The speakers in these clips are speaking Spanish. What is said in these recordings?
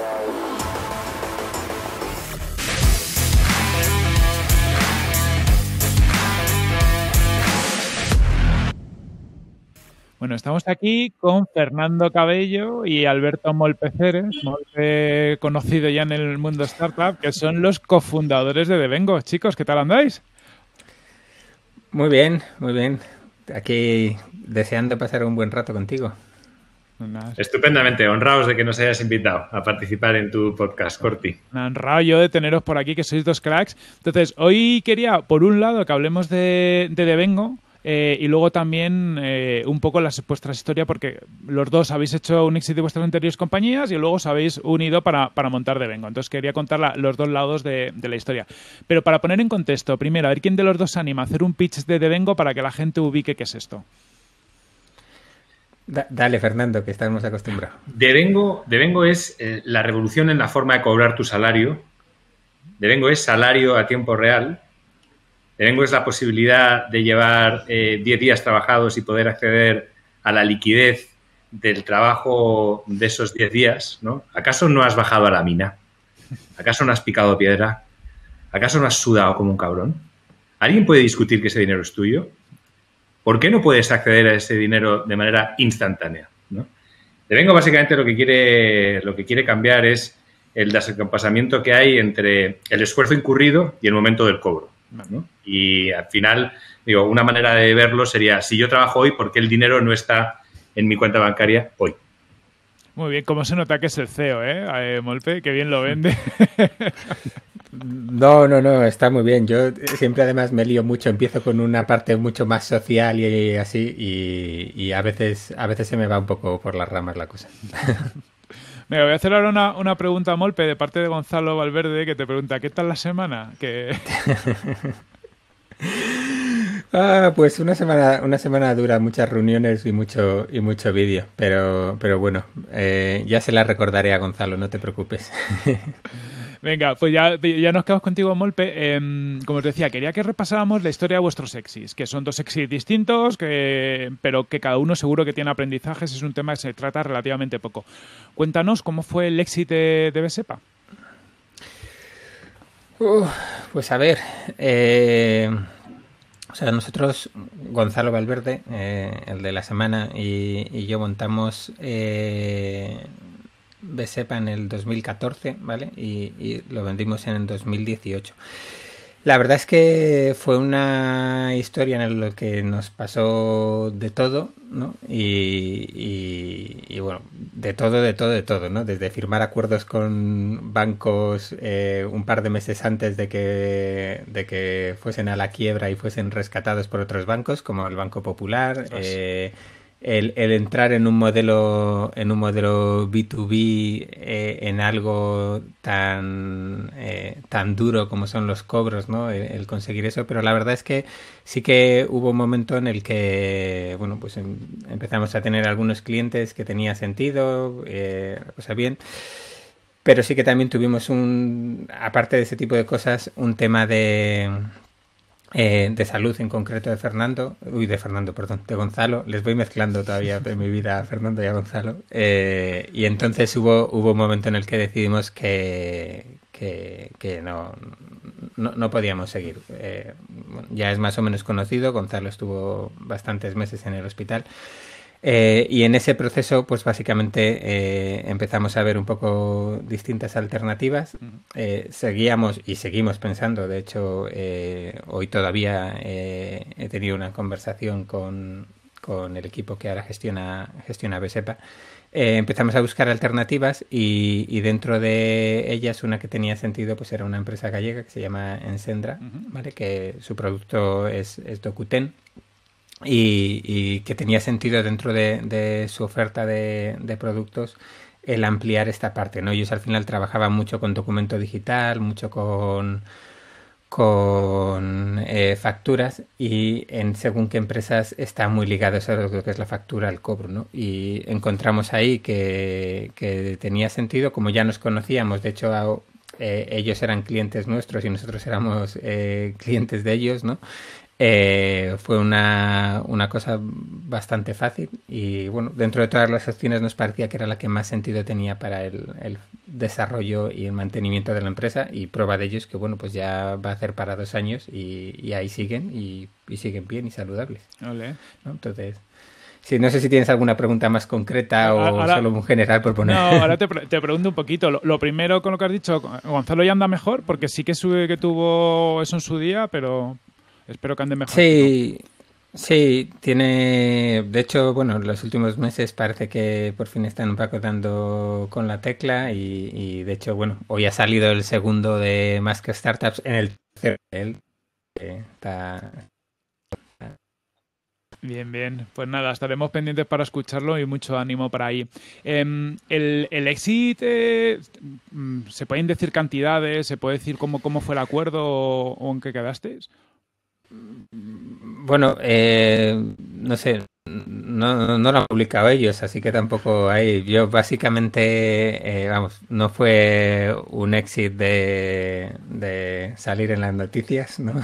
Bueno, estamos aquí con Fernando Cabello y Alberto Molpeceres, Molpe conocido ya en el mundo startup, que son los cofundadores de Devengo. Chicos, ¿qué tal andáis? Muy bien, muy bien. Aquí deseando pasar un buen rato contigo. Estupendamente, honrados de que nos hayas invitado a participar en tu podcast, Corti. Me honrado yo de teneros por aquí, que sois dos cracks. Entonces, hoy quería, por un lado, que hablemos de Devengo, y luego también un poco vuestras historias, porque los dos habéis hecho un éxito de vuestras anteriores compañías y luego os habéis unido para montar Devengo. Entonces quería contar los dos lados de la historia. Pero para poner en contexto, primero, a ver quién de los dos se anima a hacer un pitch de Devengo para que la gente ubique qué es esto. Dale, Fernando, que estamos acostumbrados. Devengo es la revolución en la forma de cobrar tu salario. Devengo es salario a tiempo real. Devengo es la posibilidad de llevar 10 días trabajados y poder acceder a la liquidez del trabajo de esos 10 días, ¿no? ¿Acaso no has bajado a la mina? ¿Acaso no has picado piedra? ¿Acaso no has sudado como un cabrón? ¿Alguien puede discutir que ese dinero es tuyo? ¿Por qué no puedes acceder a ese dinero de manera instantánea, ¿no? Devengo básicamente lo que quiere cambiar es el desacompasamiento que hay entre el esfuerzo incurrido y el momento del cobro, ¿no? Y al final, digo, una manera de verlo sería, si yo trabajo hoy, ¿por qué el dinero no está en mi cuenta bancaria hoy? Muy bien, cómo se nota que es el CEO, Molpe, que bien lo vende. No, está muy bien. Yo siempre además me lío mucho, empiezo con una parte mucho más social y así, y a veces se me va un poco por las ramas la cosa. Mira, voy a hacer ahora una pregunta a Molpe de parte de Gonzalo Valverde, que te pregunta, ¿qué tal la semana? Pues una semana dura, muchas reuniones y mucho vídeo, pero bueno, ya se la recordaré a Gonzalo, no te preocupes. Venga, pues ya nos quedamos contigo, Molpe. Como os decía, quería que repasáramos la historia de vuestros exits, que son dos exits distintos, pero que cada uno seguro que tiene aprendizajes. Es un tema que se trata relativamente poco. Cuéntanos cómo fue el exit de Besepa. Pues a ver, o sea, nosotros, Gonzalo Valverde, el de la semana, y yo montamos Besepa en el 2014, ¿vale? Y lo vendimos en el 2018. La verdad es que fue una historia en la que nos pasó de todo, ¿no? Y bueno, de todo, ¿no? Desde firmar acuerdos con bancos un par de meses antes de que fuesen a la quiebra y fuesen rescatados por otros bancos, como el Banco Popular, el entrar en un modelo B2B en algo tan duro como son los cobros, ¿no? El conseguir eso, pero la verdad es que sí que hubo un momento en el que, bueno, pues empezamos a tener algunos clientes que tenía sentido, o sea, bien, pero sí que también tuvimos aparte de ese tipo de cosas, un tema de salud en concreto de Gonzalo. Les voy mezclando todavía de mi vida a Fernando y a Gonzalo. Y entonces hubo un momento en el que decidimos que no podíamos seguir. Ya es más o menos conocido. Gonzalo estuvo bastantes meses en el hospital. Y en ese proceso, pues básicamente empezamos a ver un poco distintas alternativas. Seguíamos y seguimos pensando, de hecho, hoy todavía he tenido una conversación con el equipo que ahora gestiona Besepa. Empezamos a buscar alternativas y dentro de ellas una que tenía sentido pues era una empresa gallega que se llama Ensendra, ¿vale? Que su producto es Dokuten. Y que tenía sentido dentro de su oferta de productos el ampliar esta parte, ¿no? Ellos al final trabajaban mucho con documento digital, mucho con facturas y en según qué empresas están muy ligados a lo que es la factura, al cobro, ¿no? Y encontramos ahí que tenía sentido, como ya nos conocíamos, de hecho ellos eran clientes nuestros y nosotros éramos clientes de ellos, ¿no? Fue una cosa bastante fácil y bueno, dentro de todas las opciones nos parecía que era la que más sentido tenía para el desarrollo y el mantenimiento de la empresa, y prueba de ello es que bueno, pues ya va a hacer para 2 años y ahí siguen y siguen bien y saludables, Ole. ¿no? Entonces, sí, no sé si tienes alguna pregunta más concreta o Ahora, solo un general por poner. no, ahora te pregunto un poquito. Lo primero con lo que has dicho, Gonzalo ya anda mejor, porque sí que tuvo eso en su día, pero espero que ande mejor. Sí, sí, tiene, de hecho, bueno, en los últimos meses parece que por fin están un poco dando con la tecla y de hecho, bueno, hoy ha salido el segundo de Más que Startups en el tercero de él, que está. Bien, bien. Pues nada, estaremos pendientes para escucharlo y mucho ánimo para ahí. El exit, ¿se pueden decir cantidades? ¿Se puede decir cómo fue el acuerdo o en qué quedasteis? Bueno, no sé, no lo han publicado ellos, así que tampoco hay. Yo básicamente, vamos, no fue un exit de salir en las noticias, ¿no?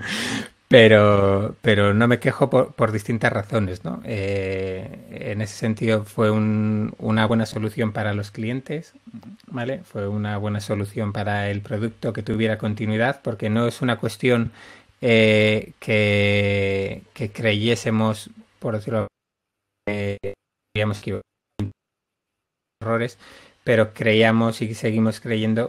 Pero no me quejo por distintas razones, ¿no? En ese sentido fue una buena solución para los clientes, ¿vale? Fue una buena solución para el producto que tuviera continuidad, porque no es una cuestión que creyésemos, por decirlo, digamos que errores, pero creíamos y seguimos creyendo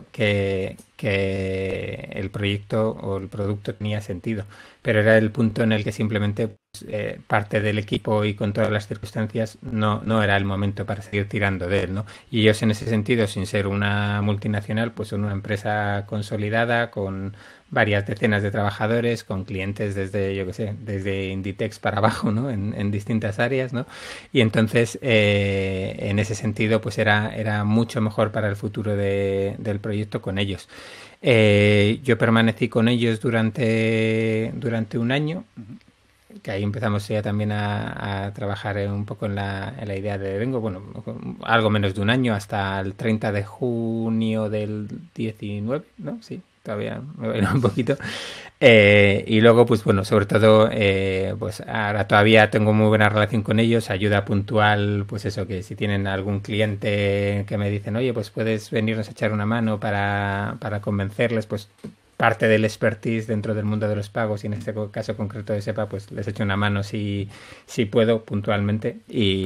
que el proyecto o el producto tenía sentido, pero era el punto en el que simplemente pues, parte del equipo y con todas las circunstancias no era el momento para seguir tirando de él, ¿no? Y ellos en ese sentido, sin ser una multinacional, pues son una empresa consolidada con varias decenas de trabajadores, con clientes desde, yo qué sé, desde Inditex para abajo, ¿no? En distintas áreas, ¿no? Y entonces, en ese sentido, pues era mucho mejor para el futuro del proyecto con ellos. Yo permanecí con ellos durante un año, que ahí empezamos ya también a trabajar un poco en la idea de Vengo, bueno, algo menos de un año, hasta el 30 de junio del 19, ¿no? Sí, todavía me voy un poquito. Y luego, pues bueno, sobre todo, pues ahora todavía tengo muy buena relación con ellos, ayuda puntual, pues eso, que si tienen algún cliente que me dicen, oye, pues puedes venirnos a echar una mano para convencerles, pues parte del expertise dentro del mundo de los pagos y en este caso concreto de SEPA, pues les echo una mano si puedo puntualmente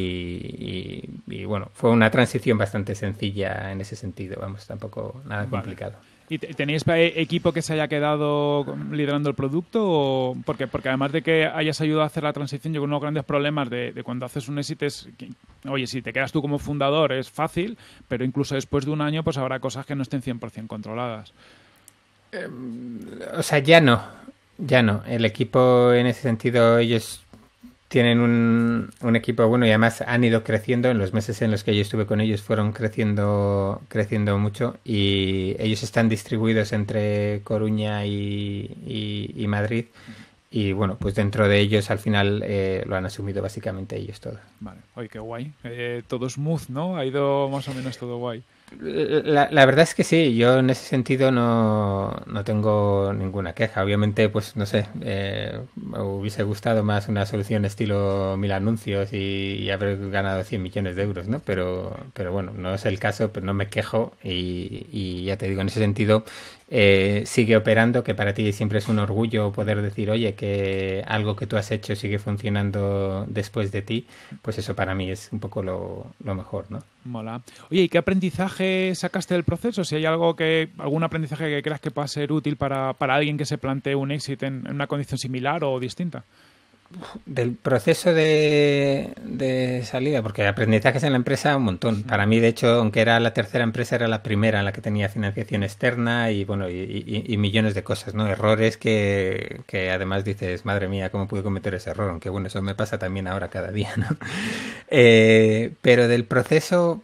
y bueno, fue una transición bastante sencilla en ese sentido, vamos, tampoco nada complicado. ¿Y tenéis equipo que se haya quedado liderando el producto? Porque además de que hayas ayudado a hacer la transición, yo creo que uno de los grandes problemas de cuando haces un exit es que, oye, si te quedas tú como fundador es fácil, pero incluso después de un año pues habrá cosas que no estén 100% controladas. O sea, ya no. El equipo en ese sentido, ellos tienen un equipo bueno y además han ido creciendo. En los meses en los que yo estuve con ellos fueron creciendo mucho y ellos están distribuidos entre Coruña y Madrid. Y bueno, pues dentro de ellos al final lo han asumido básicamente ellos todo. Vale, oye, qué guay. Todo smooth, ¿no? Ha ido más o menos todo guay. La verdad es que sí, yo en ese sentido no tengo ninguna queja. Obviamente, pues no sé, me hubiese gustado más una solución estilo 1000 anuncios y haber ganado 100 millones de euros, ¿no? Pero bueno, no es el caso, pero no me quejo y ya te digo, en ese sentido sigue operando, que para ti siempre es un orgullo poder decir, oye, que algo que tú has hecho sigue funcionando después de ti, pues eso para mí es un poco lo mejor, ¿no? Mola. Oye, ¿y qué aprendizaje sacaste del proceso? Si hay algún aprendizaje que creas que pueda ser útil para alguien que se plantee un éxito en una condición similar o distinta. Del proceso de salida, porque aprendizajes en la empresa un montón. Para mí, de hecho, aunque era la tercera empresa, era la primera en la que tenía financiación externa y bueno, y millones de cosas, ¿no? Errores que además dices, madre mía, ¿cómo pude cometer ese error? Aunque bueno, eso me pasa también ahora cada día, ¿no? Pero del proceso,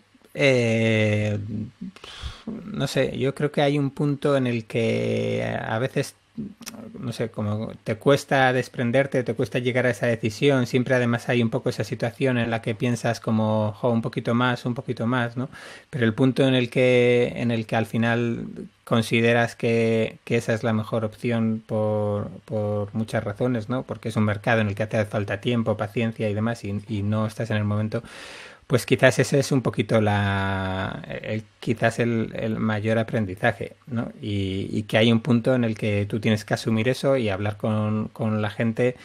no sé, yo creo que hay un punto en el que a veces no sé, como te cuesta desprenderte, te cuesta llegar a esa decisión, siempre además hay un poco esa situación en la que piensas como, jo, un poquito más, ¿no? Pero el punto en el que al final consideras que esa es la mejor opción por muchas razones, ¿no? Porque es un mercado en el que te hace falta tiempo, paciencia y demás, y no estás en el momento. Pues quizás ese es un poquito quizás el mayor aprendizaje, ¿no? Y que hay un punto en el que tú tienes que asumir eso y hablar con la gente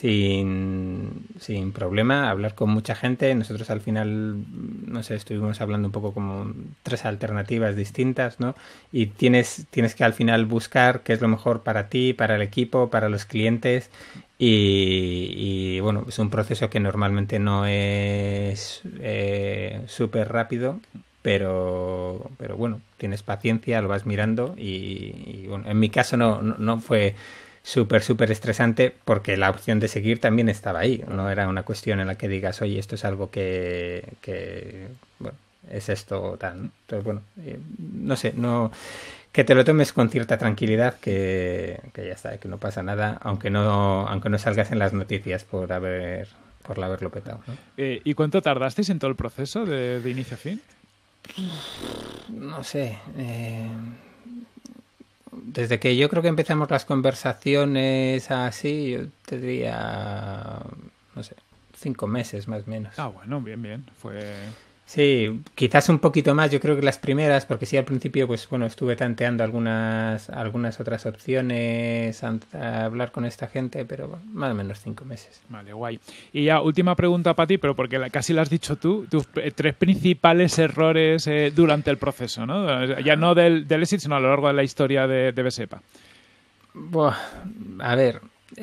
sin problema, hablar con mucha gente. Nosotros al final, no sé, estuvimos hablando un poco como 3 alternativas distintas, ¿no? Y tienes que al final buscar qué es lo mejor para ti, para el equipo, para los clientes. Y bueno, es un proceso que normalmente no es súper rápido, pero bueno, tienes paciencia, lo vas mirando y bueno, en mi caso no fue súper estresante porque la opción de seguir también estaba ahí, no era una cuestión en la que digas, oye, esto es algo que bueno, es esto tal, ¿no? Entonces, bueno, no sé, que te lo tomes con cierta tranquilidad, que ya está, que no pasa nada, aunque no salgas en las noticias por haberlo petado, ¿no? ¿Y cuánto tardasteis en todo el proceso de inicio a fin? No sé. Desde que yo creo que empezamos las conversaciones así, yo te diría, no sé, 5 meses más o menos. Ah, bueno, bien. Sí, quizás un poquito más, yo creo que las primeras, porque sí al principio, pues bueno, estuve tanteando algunas otras opciones a hablar con esta gente, pero bueno, más o menos 5 meses. Vale, guay. Y ya, última pregunta para ti, pero porque casi lo has dicho tú, tus 3 principales errores durante el proceso, ¿no? Ya no del éxito, sino a lo largo de la historia de Besepa. Buah, a ver,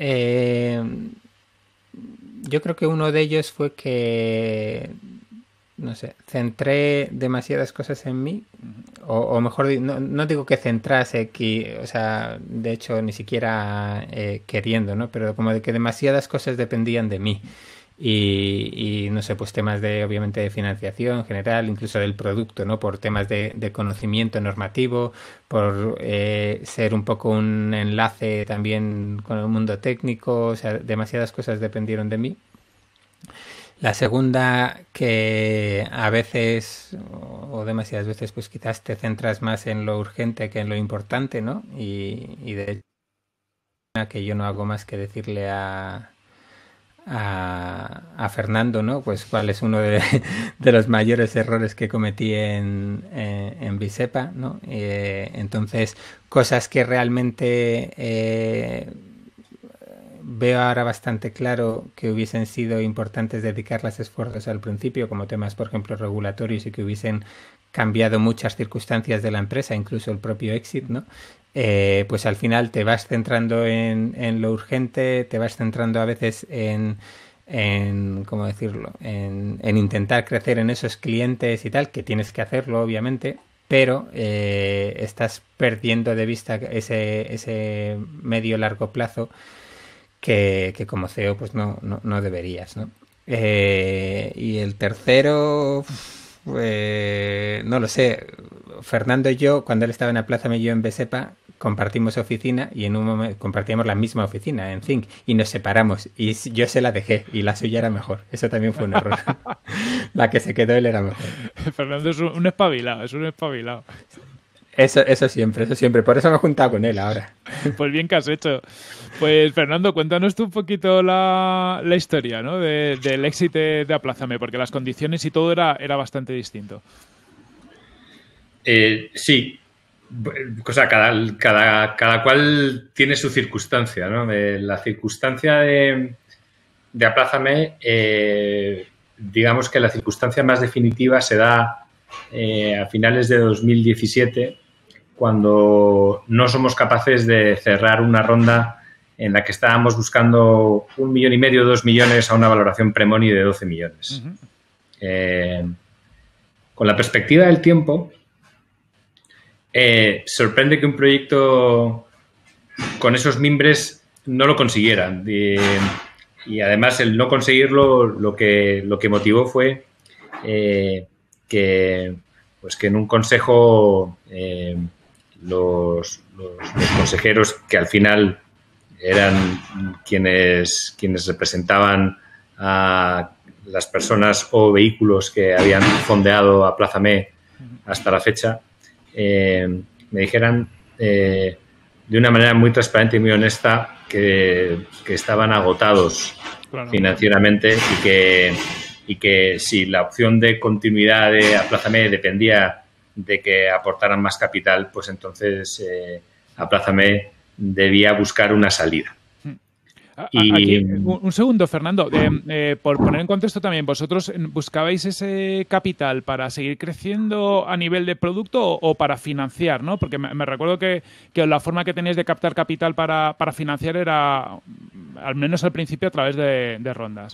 yo creo que uno de ellos fue que no sé, centré demasiadas cosas en mí, o mejor, no digo que centrase, o sea, de hecho ni siquiera queriendo, ¿no? Pero como de que demasiadas cosas dependían de mí. Y no sé, pues temas obviamente de financiación en general, incluso del producto, ¿no? Por temas de conocimiento normativo, por ser un poco un enlace también con el mundo técnico, o sea, demasiadas cosas dependieron de mí. La segunda, que a veces, o demasiadas veces, pues quizás te centras más en lo urgente que en lo importante, ¿no? Y de hecho, que yo no hago más que decirle a Fernando, ¿no? Pues cuál es uno de los mayores errores que cometí en Bisepa, ¿no? Entonces, cosas que realmente veo ahora bastante claro que hubiesen sido importantes dedicarles esfuerzos al principio, como temas, por ejemplo, regulatorios y que hubiesen cambiado muchas circunstancias de la empresa, incluso el propio exit, ¿no? Pues al final te vas centrando en lo urgente, te vas centrando a veces en ¿cómo decirlo? En intentar crecer en esos clientes y tal, que tienes que hacerlo, obviamente, pero estás perdiendo de vista ese medio largo plazo que como CEO pues no deberías, ¿no? Y el tercero, no lo sé. Fernando y yo, cuando él estaba en Aplázame y yo en Besepa, compartimos oficina y en un momento compartíamos la misma oficina en Think y nos separamos y yo se la dejé y la suya era mejor. Eso también fue un error. La que se quedó él era mejor. Fernando es un espabilado, Eso siempre. Por eso me he juntado con él ahora. Pues bien que has hecho. Pues Fernando, cuéntanos tú un poquito la historia, ¿no? del éxito de Aplázame, porque las condiciones y todo era bastante distinto. Sí. O sea, cada cual tiene su circunstancia, ¿no? La circunstancia de Aplázame, digamos que la circunstancia más definitiva se da a finales de 2017, cuando no somos capaces de cerrar una ronda en la que estábamos buscando 1,5 millones, 2 millones a una valoración pre-money de 12 millones. Uh-huh. Con la perspectiva del tiempo, sorprende que un proyecto con esos mimbres no lo consiguieran. Y además el no conseguirlo lo que motivó fue que en un consejo los consejeros que al final eran quienes representaban a las personas o vehículos que habían fondeado a Aplázame hasta la fecha, me dijeran de una manera muy transparente y muy honesta que estaban agotados financieramente y que si la opción de continuidad de Aplázame dependía de que aportaran más capital, pues entonces Aplázame debía buscar una salida. Aquí, un segundo, Fernando. Por poner en contexto también, ¿vosotros buscabais ese capital para seguir creciendo a nivel de producto o para financiar, ¿no? Porque me recuerdo que la forma que teníais de captar capital para financiar era, al menos al principio, a través de rondas.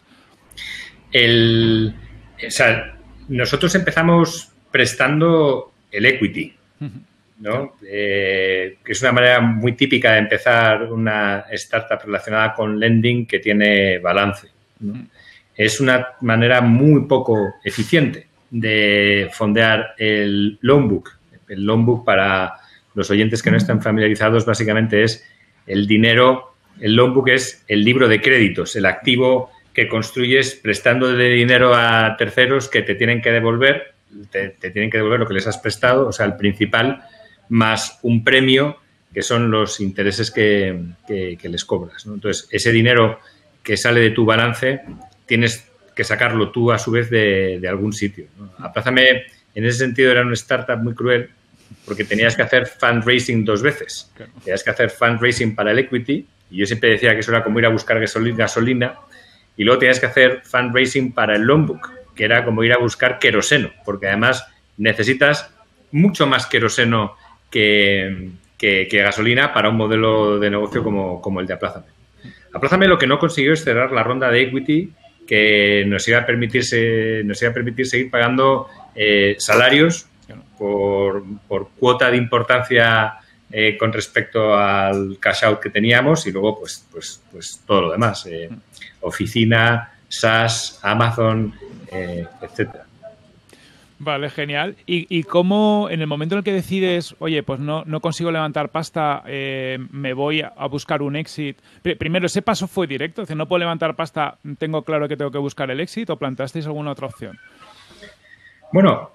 O sea, nosotros empezamos prestando el equity, ¿no? Que es una manera muy típica de empezar una startup relacionada con lending que tiene balance, ¿no? Es una manera muy poco eficiente de fondear el loan book. El loan book, para los oyentes que no están familiarizados, básicamente es el dinero. El loan book es el libro de créditos, el activo que construyes prestando de dinero a terceros que te tienen que devolver, te tienen que devolver lo que les has prestado, o sea, el principal, más un premio, que son los intereses que les cobras, ¿no? Entonces, ese dinero que sale de tu balance tienes que sacarlo tú, a su vez, de algún sitio, ¿no? Aplázame, en ese sentido, era una startup muy cruel porque tenías que hacer fundraising 2 veces. Tenías que hacer fundraising para el equity, y yo siempre decía que eso era como ir a buscar gasolina, y luego tenías que hacer fundraising para el loan book, que era como ir a buscar queroseno, porque además necesitas mucho más queroseno que gasolina para un modelo de negocio como el de Aplázame. Aplázame lo que no consiguió es cerrar la ronda de equity que nos iba a permitir seguir pagando salarios por cuota de importancia con respecto al cash out que teníamos, y luego pues todo lo demás, oficina, SaaS, Amazon, etcétera. Vale, genial. ¿Y cómo, en el momento en el que decides, oye, pues no consigo levantar pasta, me voy a buscar un exit? Primero, ¿ese paso fue directo? Es decir, no puedo levantar pasta, tengo claro que tengo que buscar el exit, ¿o planteasteis alguna otra opción? Bueno,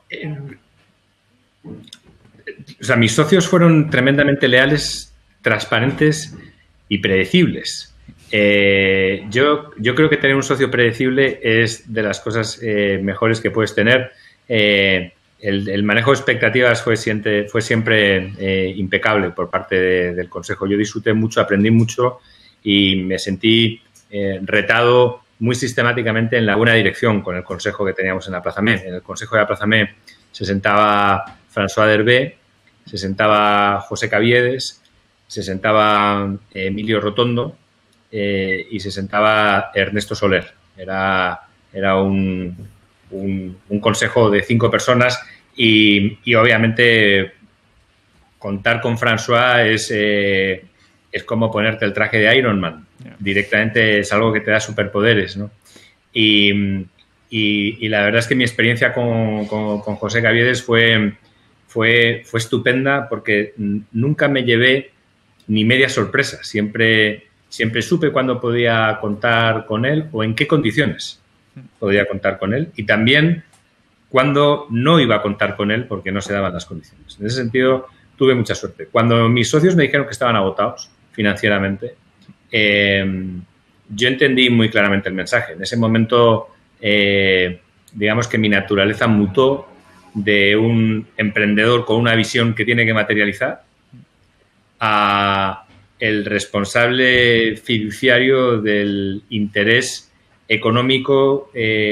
o sea, mis socios fueron tremendamente leales, transparentes y predecibles. Yo creo que tener un socio predecible es de las cosas mejores que puedes tener. El manejo de expectativas fue siempre impecable por parte del consejo. Yo disfruté mucho, aprendí mucho y me sentí retado muy sistemáticamente en la buena dirección con el consejo que teníamos en Aplázame. En el consejo de Aplázame se sentaba François Derbé, se sentaba José Caviedes, se sentaba Emilio Rotondo y se sentaba Ernesto Soler. Era un consejo de 5 personas y obviamente contar con François es como ponerte el traje de Iron Man. Directamente es algo que te da superpoderes, ¿no? Y la verdad es que mi experiencia con José Caviedes fue estupenda, porque nunca me llevé ni media sorpresa. Siempre supe cuándo podía contar con él o en qué condiciones podía contar con él, y también cuando no iba a contar con él porque no se daban las condiciones. En ese sentido, tuve mucha suerte. Cuando mis socios me dijeron que estaban agotados financieramente, yo entendí muy claramente el mensaje. En ese momento, digamos que mi naturaleza mutó de un emprendedor con una visión que tiene que materializar a el responsable fiduciario del interés económico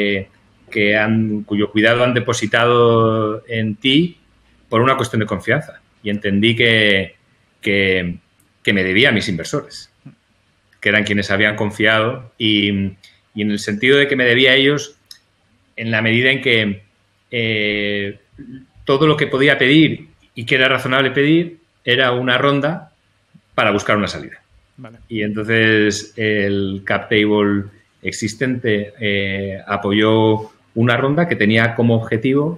cuyo cuidado han depositado en ti por una cuestión de confianza. Y entendí que me debía a mis inversores, que eran quienes habían confiado, y en el sentido de que me debía a ellos en la medida en que todo lo que podía pedir y que era razonable pedir era una ronda para buscar una salida. Vale. Y entonces el cap table existente apoyó una ronda que tenía como objetivo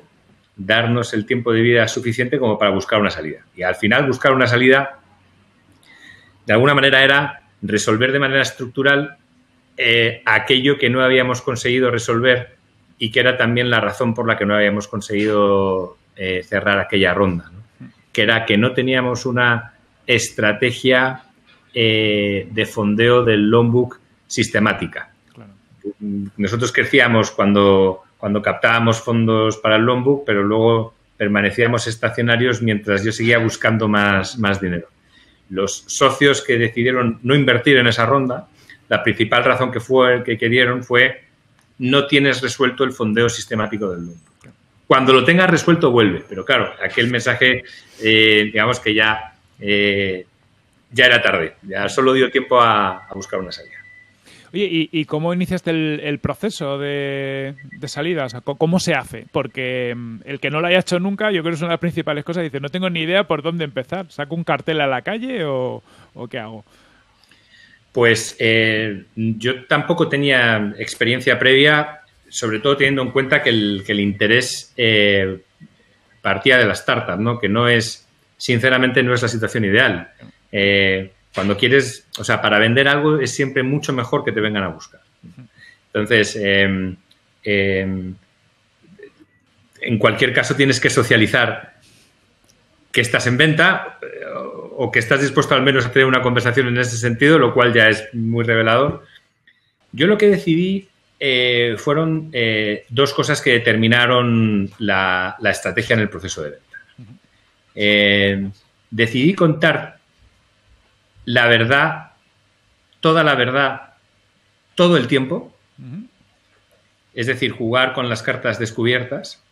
darnos el tiempo de vida suficiente como para buscar una salida. Y al final buscar una salida, de alguna manera, era resolver de manera estructural aquello que no habíamos conseguido resolver y que era también la razón por la que no habíamos conseguido cerrar aquella ronda, ¿no? Que era que no teníamos una estrategia de fondeo del loan book sistemática. Claro. Nosotros crecíamos cuando captábamos fondos para el loan book, pero luego permanecíamos estacionarios mientras yo seguía buscando más dinero. Los socios que decidieron no invertir en esa ronda, la principal razón que dieron fue: no tienes resuelto el fondeo sistemático del loan book. Cuando lo tengas resuelto, vuelve. Pero claro, aquel mensaje, digamos que ya era tarde. Ya solo dio tiempo a buscar una salida. Oye, ¿y cómo iniciaste el proceso de salida? O sea, ¿cómo se hace? Porque el que no lo haya hecho nunca, yo creo que es una de las principales cosas. Dice, no tengo ni idea por dónde empezar. ¿Saco un cartel a la calle o qué hago? Pues yo tampoco tenía experiencia previa, sobre todo teniendo en cuenta que el interés partía de la startup, ¿no? Que no es, sinceramente, no es la situación ideal. Cuando quieres, o sea, para vender algo es siempre mucho mejor que te vengan a buscar. Entonces, en cualquier caso tienes que socializar que estás en venta o que estás dispuesto al menos a tener una conversación en ese sentido, lo cual ya es muy revelador. Yo lo que decidí fueron dos cosas que determinaron la estrategia en el proceso de venta. Decidí contar la verdad, todo el tiempo. Es decir, jugar con las cartas descubiertas.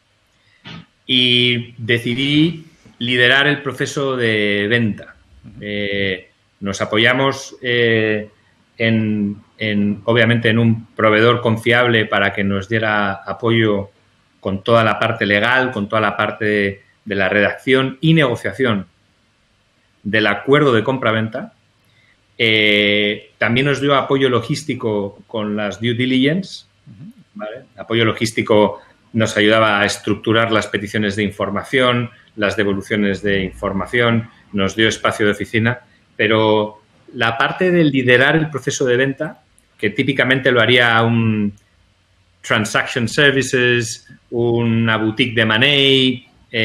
Y decidí liderar el proceso de venta. Nos apoyamos obviamente en un proveedor confiable para que nos diera apoyo con toda la parte legal, con toda la parte de la redacción y negociación del acuerdo de compra-venta. También nos dio apoyo logístico con las due diligence, ¿vale? Apoyo logístico nos ayudaba a estructurar las peticiones de información, las devoluciones de información, nos dio espacio de oficina, pero la parte de liderar el proceso de venta, que típicamente lo haría un transaction services, una boutique de money,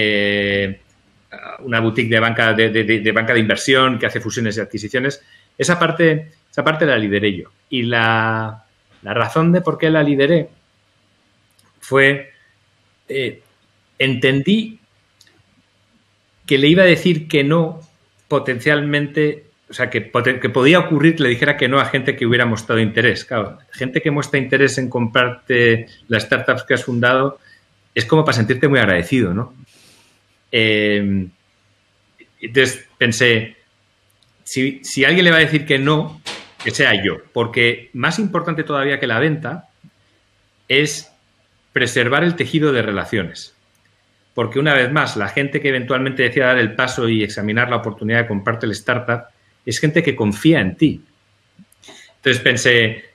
una boutique de banca de inversión que hace fusiones y adquisiciones, esa parte la lideré yo. Y la razón de por qué la lideré fue, entendí que le iba a decir que no potencialmente, o sea, que podía ocurrir que le dijera que no a gente que hubiera mostrado interés. Claro, gente que muestra interés en comprarte las startups que has fundado es como para sentirte muy agradecido, ¿no? Entonces pensé, si alguien le va a decir que no, que sea yo, porque más importante todavía que la venta es preservar el tejido de relaciones. Porque una vez más, la gente que eventualmente decida dar el paso y examinar la oportunidad de comprarte el startup es gente que confía en ti. Entonces pensé,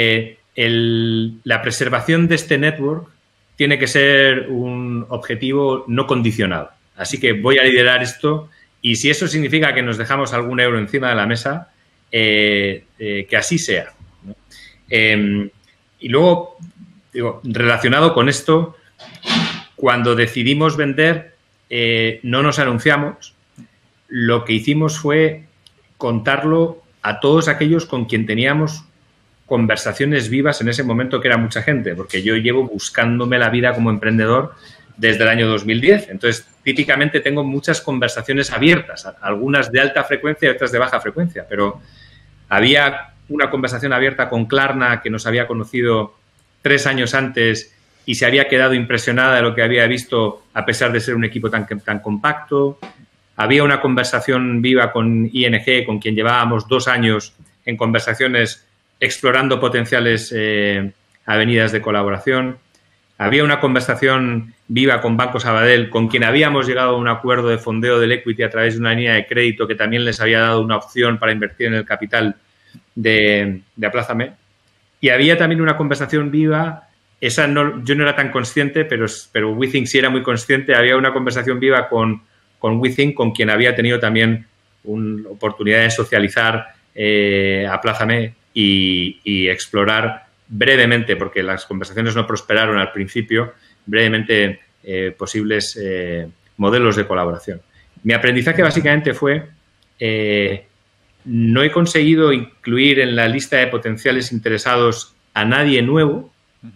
la preservación de este network tiene que ser un objetivo no condicionado. Así que voy a liderar esto y si eso significa que nos dejamos algún euro encima de la mesa, que así sea, ¿no? Y luego, digo, relacionado con esto, cuando decidimos vender, no nos anunciamos. Lo que hicimos fue contarlo a todos aquellos con quien teníamos conversaciones vivas en ese momento, que era mucha gente, porque yo llevo buscándome la vida como emprendedor desde el año 2010. Entonces, típicamente tengo muchas conversaciones abiertas, algunas de alta frecuencia y otras de baja frecuencia, pero había una conversación abierta con Klarna, que nos había conocido 3 años antes y se había quedado impresionada de lo que había visto a pesar de ser un equipo tan compacto. Había una conversación viva con ING, con quien llevábamos 2 años en conversaciones explorando potenciales avenidas de colaboración. Había una conversación viva con Banco Sabadell, con quien habíamos llegado a un acuerdo de fondeo del equity a través de una línea de crédito que también les había dado una opción para invertir en el capital de Aplázame. Y había también una conversación viva esa no, yo no era tan consciente, pero WeThink sí era muy consciente. Había una conversación viva con WeThink, con quien había tenido también una oportunidad de socializar a Plázame y explorar brevemente, porque las conversaciones no prosperaron al principio, brevemente posibles modelos de colaboración. Mi aprendizaje básicamente fue, no he conseguido incluir en la lista de potenciales interesados a nadie nuevo.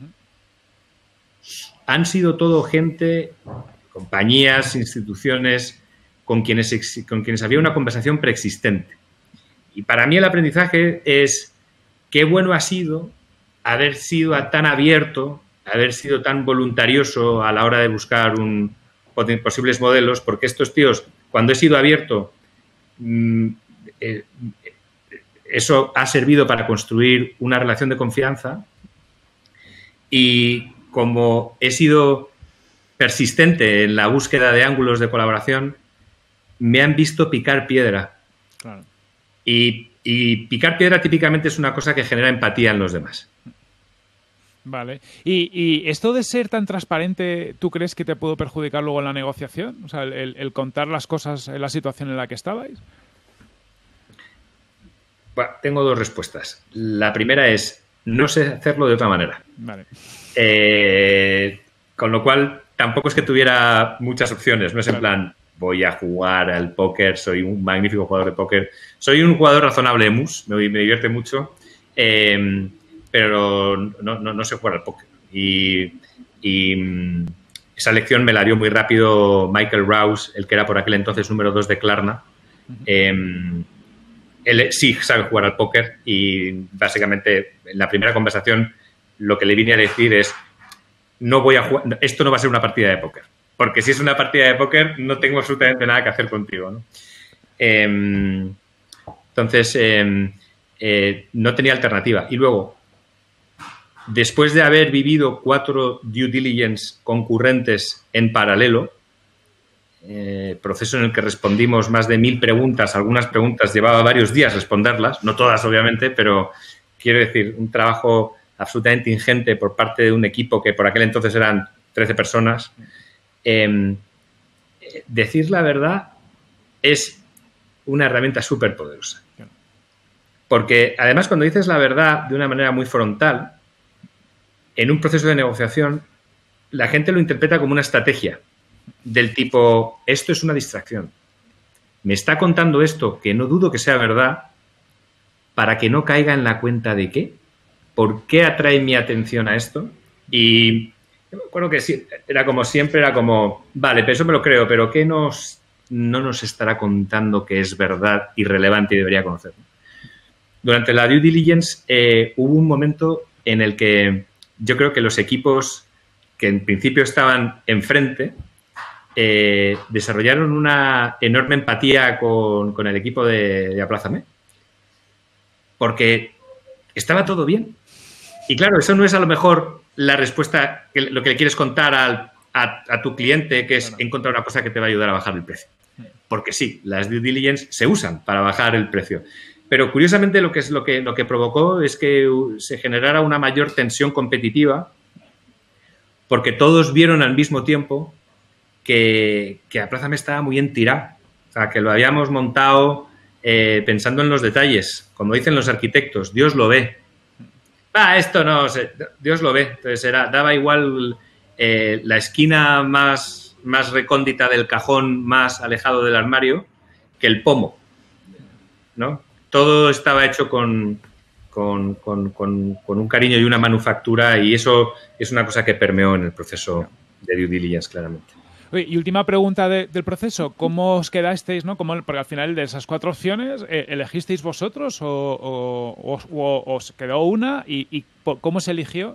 Han sido todo gente, compañías, instituciones, con quienes había una conversación preexistente. Y para mí el aprendizaje es qué bueno ha sido haber sido tan abierto, haber sido tan voluntarioso a la hora de buscar posibles modelos, porque estos tíos, cuando he sido abierto, eso ha servido para construir una relación de confianza, y como he sido persistente en la búsqueda de ángulos de colaboración, me han visto picar piedra. Claro. Y picar piedra típicamente es una cosa que genera empatía en los demás. Vale. ¿Y esto de ser tan transparente, tú crees que te pudo perjudicar luego en la negociación? O sea, el contar las cosas en la situación en la que estabais. Bueno, tengo dos respuestas. La primera es, no sé hacerlo de otra manera. Vale. Con lo cual, tampoco es que tuviera muchas opciones. No es en plan, voy a jugar al póker, soy un magnífico jugador de póker. Soy un jugador razonable de mus, me divierte mucho, pero no sé jugar al póker. Y esa lección me la dio muy rápido Michael Rouse, el que era por aquel entonces número 2 de Klarna. Él sí sabe jugar al póker y básicamente en la primera conversación lo que le vine a decir es, no voy a jugar, esto no va a ser una partida de póker, porque si es una partida de póker no tengo absolutamente nada que hacer contigo, ¿no? Entonces no tenía alternativa. Y luego, después de haber vivido 4 due diligence concurrentes en paralelo, proceso en el que respondimos más de 1000 preguntas, algunas preguntas llevaba varios días responderlas, no todas obviamente, pero quiero decir, un trabajo absolutamente ingente por parte de un equipo que por aquel entonces eran 13 personas. Decir la verdad es una herramienta súper poderosa. Porque además cuando dices la verdad de una manera muy frontal, en un proceso de negociación, la gente lo interpreta como una estrategia del tipo, esto es una distracción. Me está contando esto, que no dudo que sea verdad, para que no caiga en la cuenta de qué. ¿Por qué atrae mi atención a esto? Y yo me acuerdo que sí, era como siempre, era como, vale, pero eso me lo creo, pero ¿qué no nos estará contando que es verdad y relevante y debería conocer? Durante la due diligence hubo un momento en el que yo creo que los equipos que en principio estaban enfrente desarrollaron una enorme empatía con el equipo de Aplázame, porque estaba todo bien. Y claro, eso no es a lo mejor la respuesta, lo que le quieres contar a tu cliente, que es encontrar una cosa que te va a ayudar a bajar el precio. Porque sí, las due diligence se usan para bajar el precio. Pero curiosamente lo que provocó es que se generara una mayor tensión competitiva, porque todos vieron al mismo tiempo que Aplázame estaba muy en tirá. O sea, que lo habíamos montado pensando en los detalles. Como dicen los arquitectos, Dios lo ve. Esto no sé, Dios lo ve. Entonces daba igual la esquina más recóndita del cajón más alejado del armario que el pomo, ¿no? Todo estaba hecho con un cariño y una manufactura, y eso es una cosa que permeó en el proceso de due diligence, claramente. Oye, y última pregunta del proceso, ¿cómo os quedasteis, no? Porque al final de esas 4 opciones, ¿elegisteis vosotros o os quedó una? ¿Y cómo se eligió?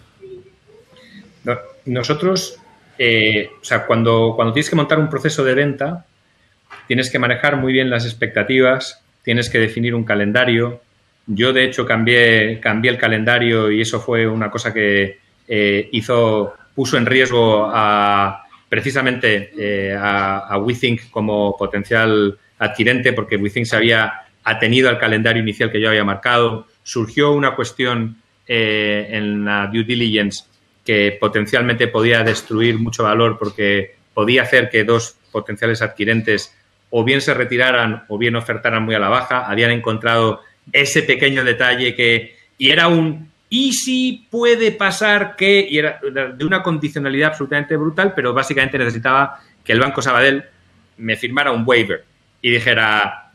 Nosotros, o sea, cuando tienes que montar un proceso de venta, tienes que manejar muy bien las expectativas, tienes que definir un calendario. Yo, de hecho, cambié el calendario y eso fue una cosa que puso en riesgo precisamente a WeThink como potencial adquirente, porque WeThink se había atenido al calendario inicial que yo había marcado. Surgió una cuestión en la due diligence que potencialmente podía destruir mucho valor porque podía hacer que dos potenciales adquirentes o bien se retiraran o bien ofertaran muy a la baja. Habían encontrado ese pequeño detalle y era ¿y si puede pasar que? Y era de una condicionalidad absolutamente brutal, pero básicamente necesitaba que el Banco Sabadell me firmara un waiver y dijera,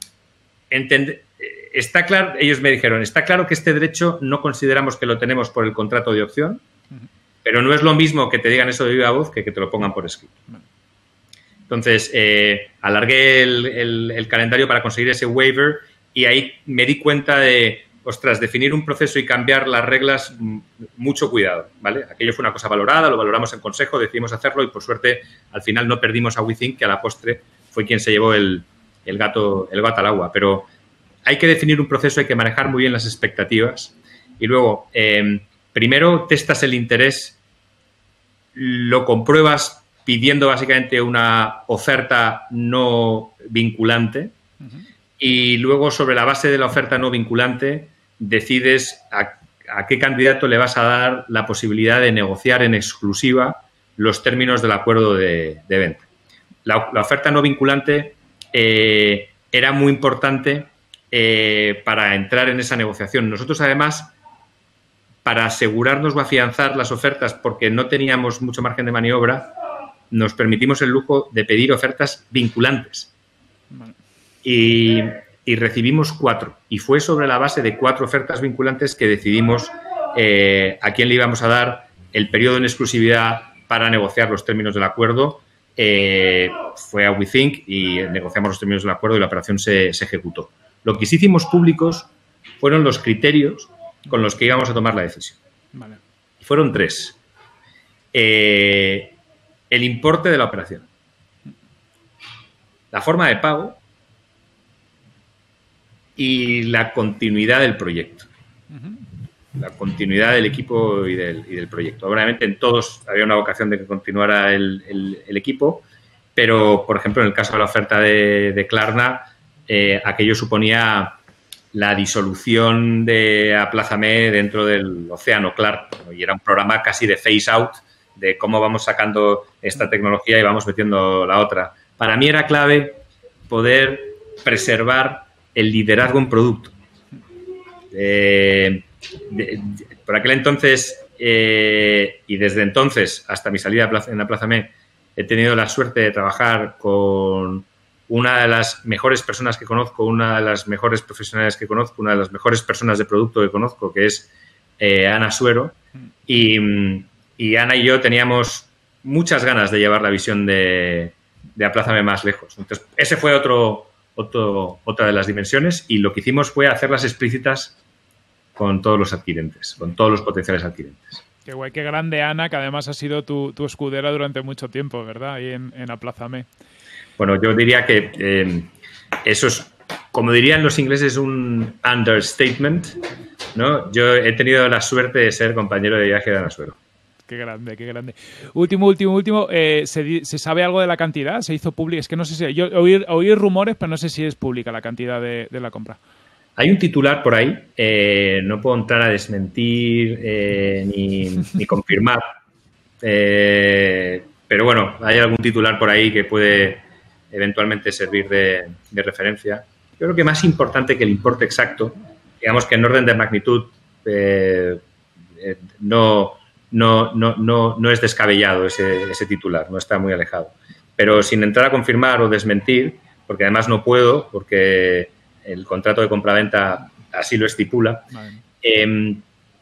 está claro, ellos me dijeron, está claro que este derecho no consideramos que lo tenemos por el contrato de opción, pero no es lo mismo que te digan eso de viva voz que te lo pongan por escrito. Entonces, alargué el calendario para conseguir ese waiver y ahí me di cuenta de, ostras, definir un proceso y cambiar las reglas, mucho cuidado, ¿vale? Aquello fue una cosa valorada, lo valoramos en consejo, decidimos hacerlo y, por suerte, al final no perdimos a WeThink, que a la postre fue quien se llevó el gato al agua. Pero hay que definir un proceso, hay que manejar muy bien las expectativas y luego, primero, testas el interés, lo compruebas pidiendo básicamente una oferta no vinculante y luego, sobre la base de la oferta no vinculante, decides a qué candidato le vas a dar la posibilidad de negociar en exclusiva los términos del acuerdo de venta. La oferta no vinculante era muy importante para entrar en esa negociación. Nosotros, además, para asegurarnos o afianzar las ofertas, porque no teníamos mucho margen de maniobra, nos permitimos el lujo de pedir ofertas vinculantes. Y recibimos 4. Y fue sobre la base de 4 ofertas vinculantes que decidimos a quién le íbamos a dar el periodo en exclusividad para negociar los términos del acuerdo. Fue a WeThink y negociamos los términos del acuerdo y la operación se ejecutó. Lo que sí hicimos públicos fueron los criterios con los que íbamos a tomar la decisión. Vale. Fueron 3. El importe de la operación, la forma de pago y la continuidad del proyecto. La continuidad del equipo y del proyecto. Obviamente en todos había una vocación de que continuara el equipo, pero, por ejemplo, en el caso de la oferta de Klarna, aquello suponía la disolución de Aplázame dentro del océano Klarna, ¿no? Y era un programa casi de phase out, de cómo vamos sacando esta tecnología y vamos metiendo la otra. Para mí era clave poder preservar el liderazgo en producto. Por aquel entonces y desde entonces hasta mi salida en Aplázame, he tenido la suerte de trabajar con una de las mejores personas que conozco, una de las mejores profesionales que conozco, una de las mejores personas de producto que conozco, que es Ana Suero. Y Ana y yo teníamos muchas ganas de llevar la visión de Aplázame más lejos. Entonces, ese fue otra de las dimensiones y lo que hicimos fue hacerlas explícitas con todos los adquirentes, con todos los potenciales adquirentes. Qué guay, qué grande, Ana, que además ha sido tu escudera durante mucho tiempo, ¿verdad? Ahí en Aplázame. Bueno, yo diría que eso es, como dirían los ingleses, un understatement, ¿no? Yo he tenido la suerte de ser compañero de viaje de Ana Suero. Qué grande, qué grande. Último. ¿Se sabe algo de la cantidad? ¿Se hizo pública? Es que no sé si... Yo oí rumores, pero no sé si es pública la cantidad de la compra. Hay un titular por ahí. No puedo entrar a desmentir ni confirmar. Pero bueno, hay algún titular por ahí que puede eventualmente servir de referencia. Yo creo que más importante que el importe exacto, digamos que en orden de magnitud no es descabellado ese titular, no está muy alejado. Pero sin entrar a confirmar o desmentir, porque además no puedo, porque el contrato de compraventa así lo estipula, vale.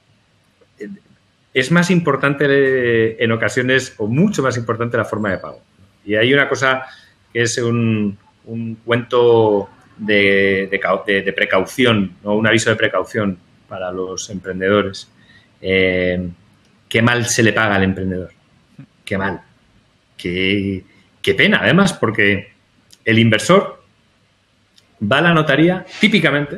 Es más importante en ocasiones, o mucho más importante, la forma de pago. Y hay una cosa que es un cuento de precaución, ¿no? Un aviso de precaución para los emprendedores. Qué mal se le paga al emprendedor. Qué mal. Qué pena, además, porque el inversor va a la notaría, típicamente,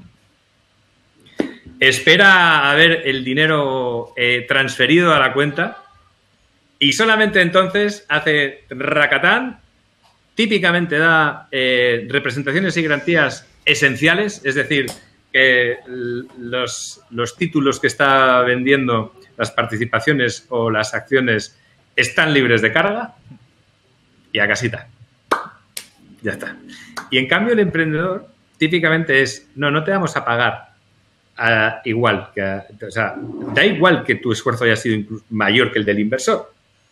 espera a ver el dinero transferido a la cuenta y solamente entonces hace racatán, típicamente da representaciones y garantías esenciales, es decir, que los títulos que está vendiendo las participaciones o las acciones están libres de carga y a casita. Ya está. Y en cambio el emprendedor típicamente es, no te vamos a pagar igual. O sea, da igual que tu esfuerzo haya sido mayor que el del inversor.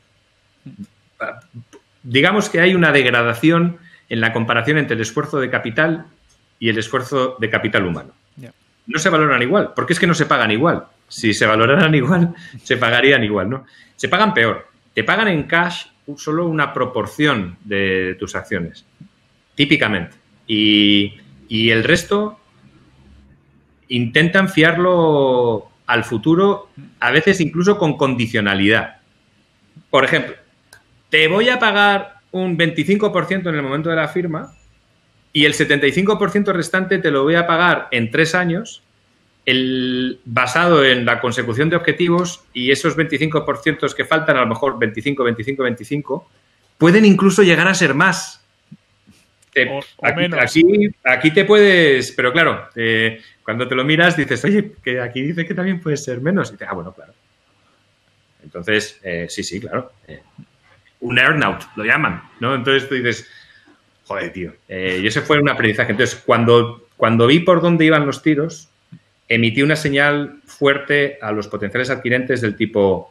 Digamos que hay una degradación en la comparación entre el esfuerzo de capital y el esfuerzo de capital humano. Yeah. No se valoran igual, porque es que no se pagan igual. Si se valoraran igual, se pagarían igual, ¿no? Se pagan peor. Te pagan en cash solo una proporción de tus acciones, típicamente. Y el resto intentan fiarlo al futuro, a veces incluso con condicionalidad. Por ejemplo, te voy a pagar un 25% en el momento de la firma y el 75% restante te lo voy a pagar en 3 años basado en la consecución de objetivos, y esos 25% que faltan, a lo mejor 25, pueden incluso llegar a ser más. O menos. Aquí te puedes... Pero claro, cuando te lo miras dices, oye, que aquí dice que también puede ser menos. Y dices, bueno, claro. Entonces, sí, claro. Un earnout, lo llaman, ¿no? Entonces tú dices, joder, tío. Y ese fue un aprendizaje. Entonces, cuando vi por dónde iban los tiros, emití una señal fuerte a los potenciales adquirentes del tipo,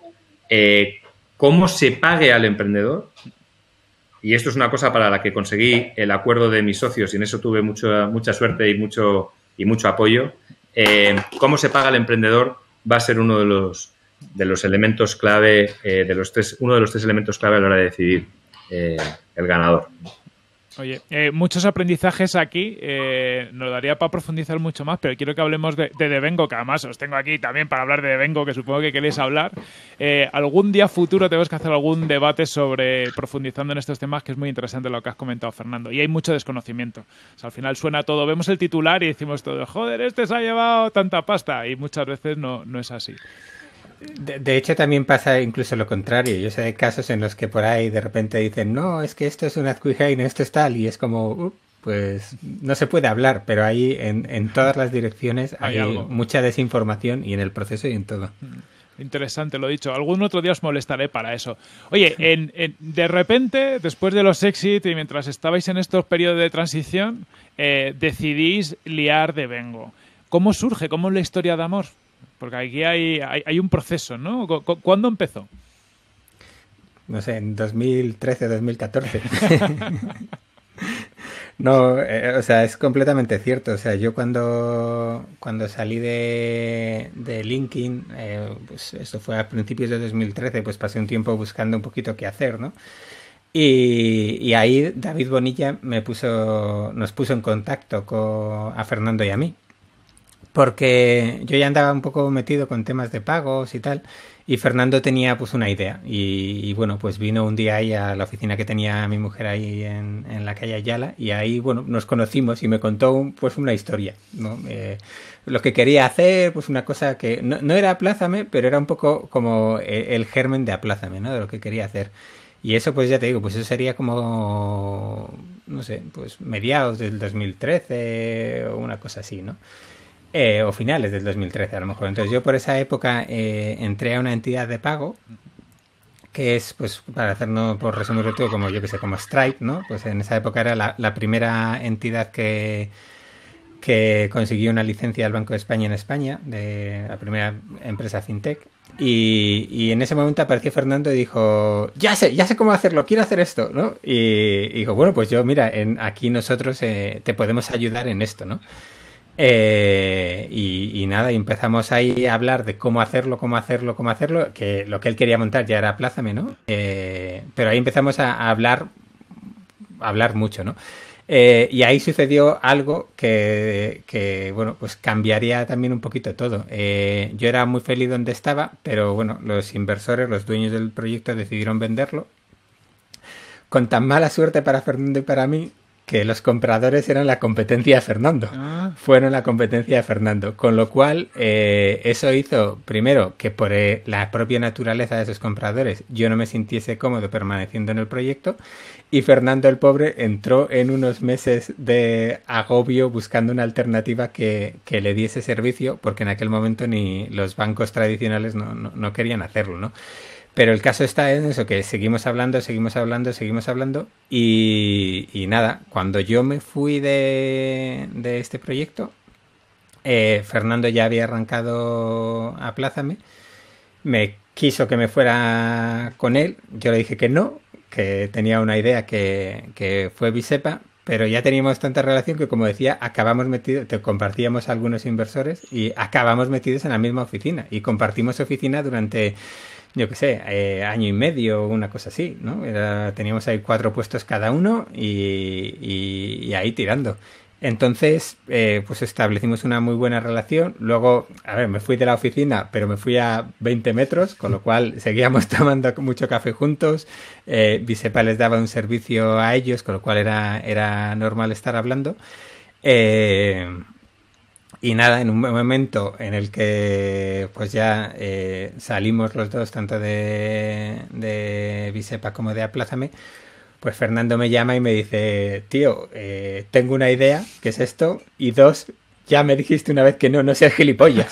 ¿cómo se pague al emprendedor? Y esto es una cosa para la que conseguí el acuerdo de mis socios, y en eso tuve mucha suerte y mucho apoyo. ¿Cómo se paga al emprendedor? Va a ser uno de los elementos clave, uno de los 3 elementos clave a la hora de decidir el ganador. Oye, muchos aprendizajes aquí, nos daría para profundizar mucho más, pero quiero que hablemos de Devengo, que además os tengo aquí también para hablar de Devengo, que supongo que queréis hablar. Algún día futuro tenemos que hacer algún debate sobre profundizando en estos temas, que es muy interesante lo que has comentado, Fernando, y hay mucho desconocimiento. O sea, al final suena todo, vemos el titular y decimos todo, joder, este se ha llevado tanta pasta, y muchas veces no es así. De hecho, también pasa incluso lo contrario. Yo sé de casos en los que por ahí de repente dicen, no, es que esto es un acquihire, esto es tal, y es como, pues no se puede hablar, pero ahí en todas las direcciones hay mucha desinformación, y en el proceso y en todo. Interesante, lo dicho. Algún otro día os molestaré para eso. Oye, de repente, después de los exit y mientras estabais en estos periodos de transición, decidís liar Devengo. ¿Cómo surge? ¿Cómo es la historia de amor? Porque aquí hay un proceso, ¿no? ¿Cuándo empezó? No sé, en 2013, 2014. No, o sea, es completamente cierto. O sea, yo cuando salí de LinkedIn, pues esto fue a principios de 2013, pues pasé un tiempo buscando un poquito qué hacer, ¿no? Y ahí David Bonilla nos puso en contacto a Fernando y a mí. Porque yo ya andaba un poco metido con temas de pagos y tal, y Fernando tenía pues una idea, y bueno, pues vino un día ahí a la oficina que tenía mi mujer ahí en la calle Ayala, y ahí, bueno, nos conocimos y me contó pues una historia, ¿no? Lo que quería hacer, pues una cosa que no era Aplázame, pero era un poco como el germen de Aplázame, ¿no? De lo que quería hacer. Y eso, pues ya te digo, pues eso sería como, no sé, pues mediados del 2013 o una cosa así, ¿no? O finales del 2013 a lo mejor. Entonces yo por esa época entré a una entidad de pago que es, pues para hacernos, por resumirlo todo, como yo que sé, como Stripe, ¿no? Pues en esa época era la primera entidad que consiguió una licencia del Banco de España en España, de la primera empresa fintech. Y en ese momento apareció Fernando y dijo, ya sé cómo hacerlo, quiero hacer esto, ¿no? Y dijo, bueno, pues yo, mira, aquí nosotros te podemos ayudar en esto, ¿no? Y nada, y empezamos ahí a hablar de cómo hacerlo, que lo que él quería montar ya era Aplázame, ¿no? Pero ahí empezamos a hablar mucho, ¿no? Y ahí sucedió algo que, bueno, pues cambiaría también un poquito todo. Yo era muy feliz donde estaba, pero bueno, los inversores, los dueños del proyecto decidieron venderlo. Con tan mala suerte para Fernando y para mí, que los compradores eran la competencia de Fernando. Fueron la competencia de Fernando. Con lo cual, eso hizo, primero, que por la propia naturaleza de esos compradores yo no me sintiese cómodo permaneciendo en el proyecto. Y Fernando, el pobre, entró en unos meses de agobio buscando una alternativa que le diese servicio, porque en aquel momento ni los bancos tradicionales no querían hacerlo, ¿no? Pero el caso está en eso, que seguimos hablando y nada, cuando yo me fui de este proyecto, Fernando ya había arrancado Aplázame, me quiso que me fuera con él, yo le dije que no, que tenía una idea que fue Bisepa, pero ya teníamos tanta relación que, como decía, acabamos metidos, compartíamos algunos inversores y acabamos metidos en la misma oficina y compartimos oficina durante... yo qué sé, año y medio, una cosa así, ¿no? Teníamos ahí 4 puestos cada uno y ahí tirando. Entonces, pues establecimos una muy buena relación. Luego, a ver, me fui de la oficina, pero me fui a 20 metros, con lo cual seguíamos tomando mucho café juntos. Bisepa les daba un servicio a ellos, con lo cual era normal estar hablando. Y nada, en un momento en el que pues ya salimos los dos, tanto de Bisepa como de Aplázame, pues Fernando me llama y me dice, tío, tengo una idea, ¿qué es esto? Y 2, ya me dijiste una vez que no seas gilipollas.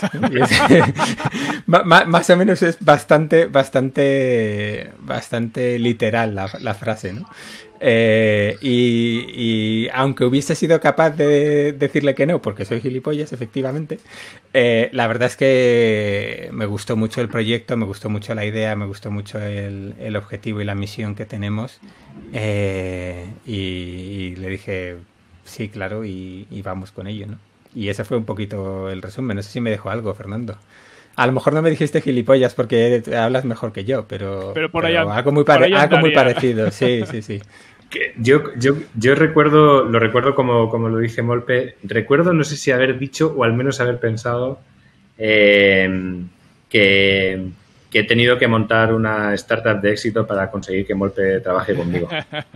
Más o menos es bastante literal la frase, ¿no? Y aunque hubiese sido capaz de decirle que no, porque soy gilipollas, efectivamente, la verdad es que me gustó mucho el proyecto, me gustó mucho la idea, me gustó mucho el objetivo y la misión que tenemos, y le dije sí, claro, y vamos con ello, ¿no? Y ese fue un poquito el resumen. No sé si me dejó algo, Fernando. A lo mejor no me dijiste gilipollas porque hablas mejor que yo, pero por allá, algo muy parecido. Sí. Yo recuerdo, lo recuerdo como lo dice Molpe, recuerdo, no sé si haber dicho o al menos haber pensado que he tenido que montar una startup de éxito para conseguir que Molpe trabaje conmigo.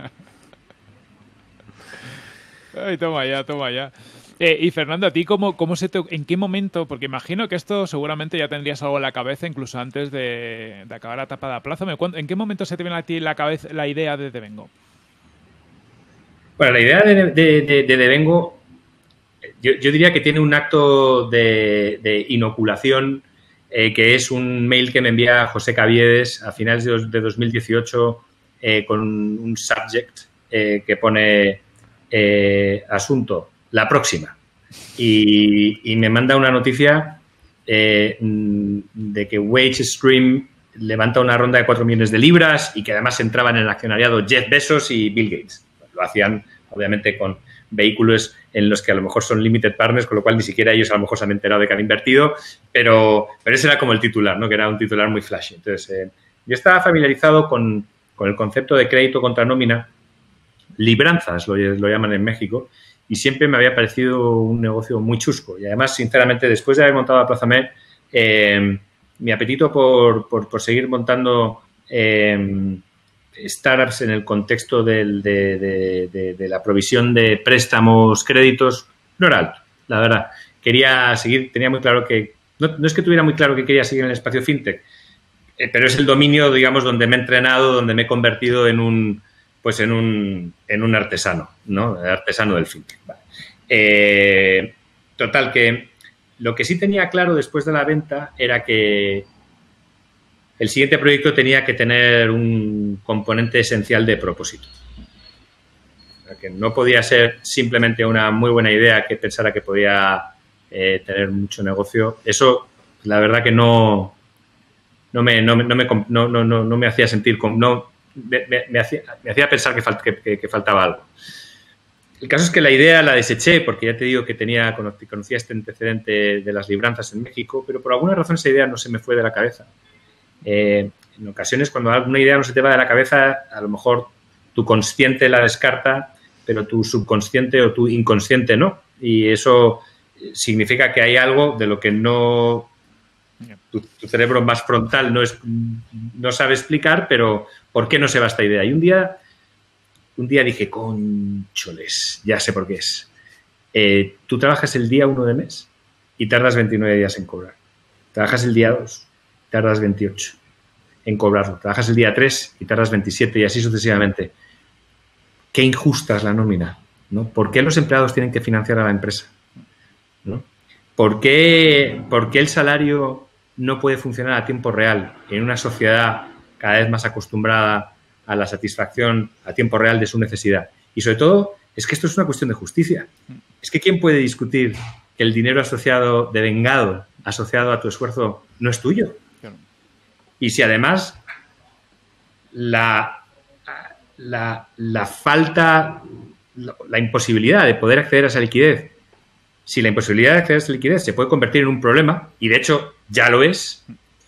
Ay, toma ya. Y Fernando, ¿a ti en qué momento? Porque imagino que esto seguramente ya tendrías algo en la cabeza incluso antes de acabar la etapa de Aplázame. ¿En qué momento se te viene a ti la cabeza la idea de Devengo? Bueno, la idea de Devengo, yo diría que tiene un acto de inoculación, que es un mail que me envía José Caviedes a finales de 2018 con un subject que pone asunto, la próxima. Y me manda una noticia de que WageStream levanta una ronda de 4 millones de libras y que además entraban en el accionariado Jeff Bezos y Bill Gates. Lo hacían, obviamente, con vehículos en los que a lo mejor son limited partners, con lo cual ni siquiera ellos a lo mejor se han enterado de que han invertido, pero ese era como el titular, ¿no? Que era un titular muy flashy. Entonces, yo estaba familiarizado con el concepto de crédito contra nómina, libranzas lo llaman en México, y siempre me había parecido un negocio muy chusco. Y además, sinceramente, después de haber montado Aplázame, mi apetito por seguir montando startups en el contexto de la provisión de préstamos, créditos, no era alto, la verdad. Quería seguir, tenía muy claro que, no es que tuviera muy claro que quería seguir en el espacio fintech, pero es el dominio, digamos, donde me he entrenado, donde me he convertido en un artesano, ¿no? Artesano del fintech. Vale. Total, que lo que sí tenía claro después de la venta era que el siguiente proyecto tenía que tener un componente esencial de propósito. O sea, que no podía ser simplemente una muy buena idea que pensara que podía tener mucho negocio. Eso, la verdad que no me hacía sentir me hacía pensar que faltaba algo. El caso es que la idea la deseché porque ya te digo que conocía este antecedente de las libranzas en México, pero por alguna razón esa idea no se me fue de la cabeza. En ocasiones, cuando alguna idea no se te va de la cabeza, a lo mejor tu consciente la descarta, pero tu subconsciente o tu inconsciente no. Y eso significa que hay algo de lo que no... Tu cerebro más frontal no sabe explicar, pero ¿por qué no se va esta idea? Y un día un día dije, cóncholes, ya sé por qué es. Tú trabajas el día 1 de mes y tardas 29 días en cobrar. Trabajas el día 2, tardas 28 en cobrarlo. Trabajas el día 3 y tardas 27 y así sucesivamente. Qué injusta es la nómina, ¿no? ¿Por qué los empleados tienen que financiar a la empresa? ¿No? ¿Por qué el salario no puede funcionar a tiempo real en una sociedad cada vez más acostumbrada a la satisfacción a tiempo real de su necesidad? Y sobre todo, es que esto es una cuestión de justicia. Es que ¿quién puede discutir que el dinero devengado, asociado a tu esfuerzo, no es tuyo? Y si además la falta, la imposibilidad de poder acceder a esa liquidez, si la imposibilidad de acceder a esa liquidez se puede convertir en un problema, y de hecho ya lo es,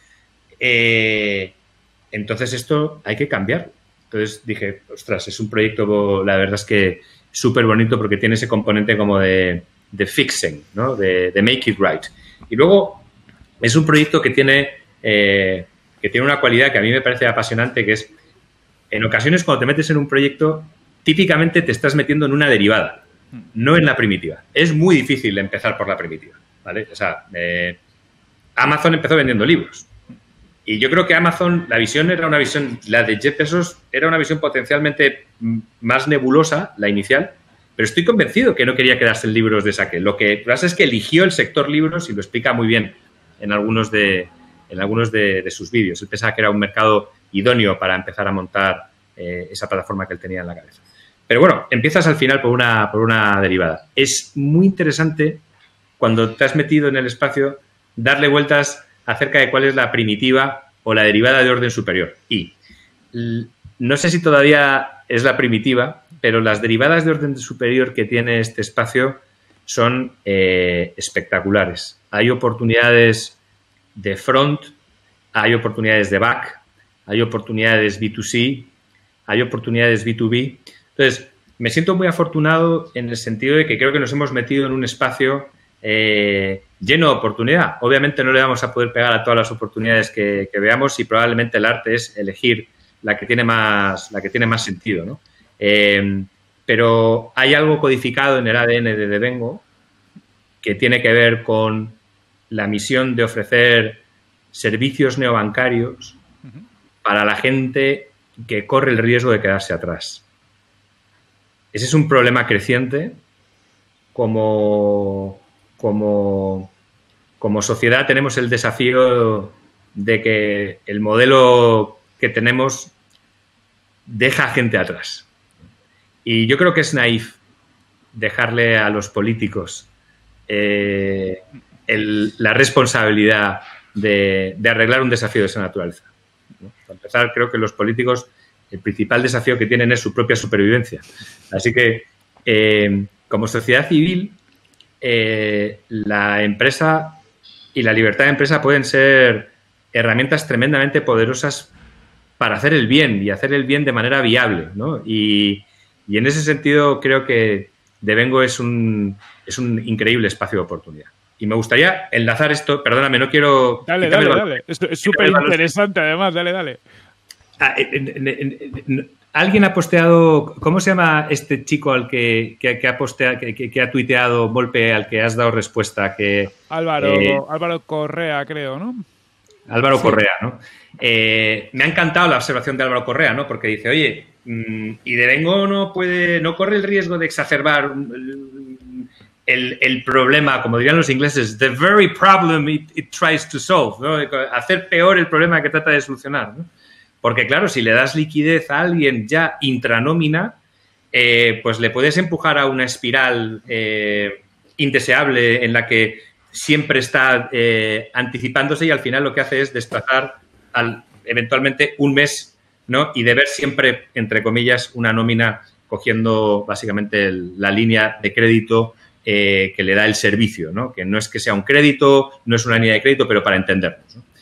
entonces esto hay que cambiarlo. Entonces dije, ostras, es un proyecto, la verdad es que súper bonito porque tiene ese componente como de fixing, ¿no? De make it right. Y luego es un proyecto que tiene una cualidad que a mí me parece apasionante, que es, en ocasiones cuando te metes en un proyecto, típicamente te estás metiendo en una derivada, no en la primitiva. Es muy difícil empezar por la primitiva, ¿vale? O sea, Amazon empezó vendiendo libros. Y yo creo que Amazon, la de Jeff Bezos era una visión potencialmente más nebulosa, la inicial, pero estoy convencido que no quería quedarse en libros de saque. Lo que pasa es que eligió el sector libros y lo explica muy bien en algunos de sus vídeos. Él pensaba que era un mercado idóneo para empezar a montar esa plataforma que él tenía en la cabeza. Pero bueno, empiezas al final por una derivada. Es muy interesante, cuando te has metido en el espacio, darle vueltas acerca de cuál es la primitiva o la derivada de orden superior. Y no sé si todavía es la primitiva, pero las derivadas de orden superior que tiene este espacio son espectaculares. Hay oportunidades de front, hay oportunidades de back, hay oportunidades B2C, hay oportunidades B2B. Entonces, me siento muy afortunado en el sentido de que creo que nos hemos metido en un espacio lleno de oportunidad. Obviamente no le vamos a poder pegar a todas las oportunidades que veamos y probablemente el arte es elegir la que tiene más sentido, ¿no? Pero hay algo codificado en el ADN de Devengo que tiene que ver con la misión de ofrecer servicios neobancarios para la gente que corre el riesgo de quedarse atrás. Ese es un problema creciente. Como sociedad tenemos el desafío de que el modelo que tenemos deja gente atrás. Y yo creo que es naif dejarle a los políticos la responsabilidad de arreglar un desafío de esa naturaleza, ¿no? Para empezar, creo que los políticos, el principal desafío que tienen es su propia supervivencia. Así que, como sociedad civil, la empresa y la libertad de empresa pueden ser herramientas tremendamente poderosas para hacer el bien y hacer el bien de manera viable, ¿no? Y en ese sentido creo que Devengo es un increíble espacio de oportunidad. Y me gustaría enlazar esto, perdóname, no quiero... Dale. Esto es súper interesante, además, dale. Alguien ha posteado, ¿cómo se llama este chico al que ha posteado, que ha tuiteado Volpe, al que has dado respuesta? Álvaro Correa, creo, ¿no? Álvaro Correa, ¿no? Me ha encantado la observación de Álvaro Correa, ¿no? Porque dice, oye, y Devengo no corre el riesgo de exacerbar el problema, como dirían los ingleses, the very problem it tries to solve, ¿no? Hacer peor el problema que trata de solucionar, ¿no? Porque, claro, si le das liquidez a alguien ya intranómina, pues le puedes empujar a una espiral indeseable en la que siempre está anticipándose y al final lo que hace es desplazar eventualmente un mes, ¿no? Y deber siempre, entre comillas, una nómina cogiendo básicamente la línea de crédito que le da el servicio, ¿no? Que no es que sea un crédito, no es una línea de crédito, pero para entendernos, ¿no?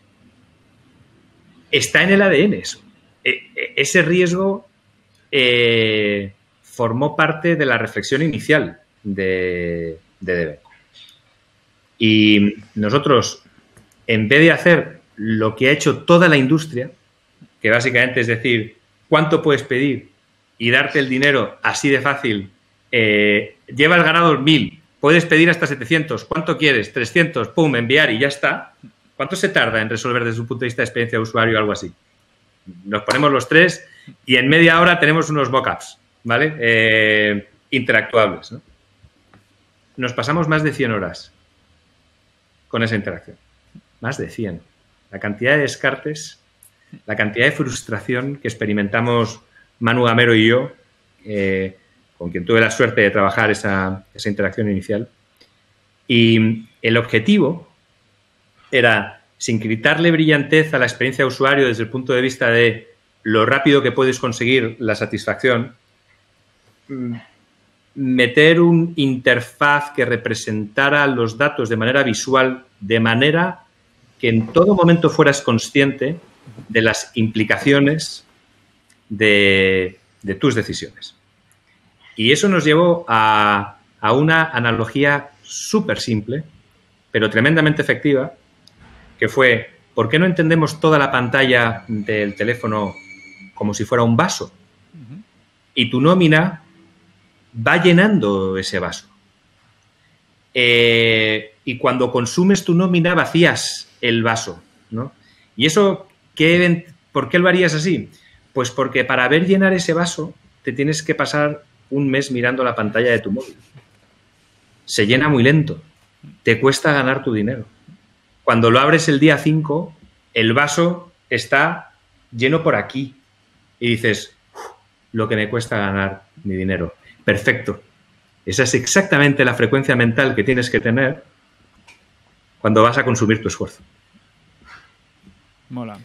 Está en el ADN eso. Ese riesgo formó parte de la reflexión inicial de Devengo. Y nosotros, en vez de hacer lo que ha hecho toda la industria, que básicamente es decir, ¿cuánto puedes pedir y darte el dinero así de fácil, llevas ganado 1.000, puedes pedir hasta 700, ¿cuánto quieres? 300, pum, enviar y ya está. ¿Cuánto se tarda en resolver desde un punto de vista de experiencia de usuario o algo así? Nos ponemos los tres y en media hora tenemos unos mockups, ¿vale? Interactuables, ¿no? Nos pasamos más de 100 horas con esa interacción. Más de 100. La cantidad de descartes, la cantidad de frustración que experimentamos Manu Gamero y yo, con quien tuve la suerte de trabajar esa interacción inicial. Y el objetivo era, sin quitarle brillantez a la experiencia de usuario desde el punto de vista de lo rápido que puedes conseguir la satisfacción, meter un interfaz que representara los datos de manera visual, de manera que en todo momento fueras consciente de las implicaciones de tus decisiones. Y eso nos llevó a una analogía súper simple, pero tremendamente efectiva, que fue, ¿por qué no entendemos toda la pantalla del teléfono como si fuera un vaso? Y tu nómina va llenando ese vaso. Y cuando consumes tu nómina, vacías el vaso, ¿no? Y eso, ¿por qué lo harías así? Pues porque para ver llenar ese vaso te tienes que pasar un mes mirando la pantalla de tu móvil. Se llena muy lento. Te cuesta ganar tu dinero. Cuando lo abres el día 5, el vaso está lleno por aquí. Y dices, lo que me cuesta ganar mi dinero. Perfecto. Esa es exactamente la frecuencia mental que tienes que tener cuando vas a consumir tu esfuerzo. Mola.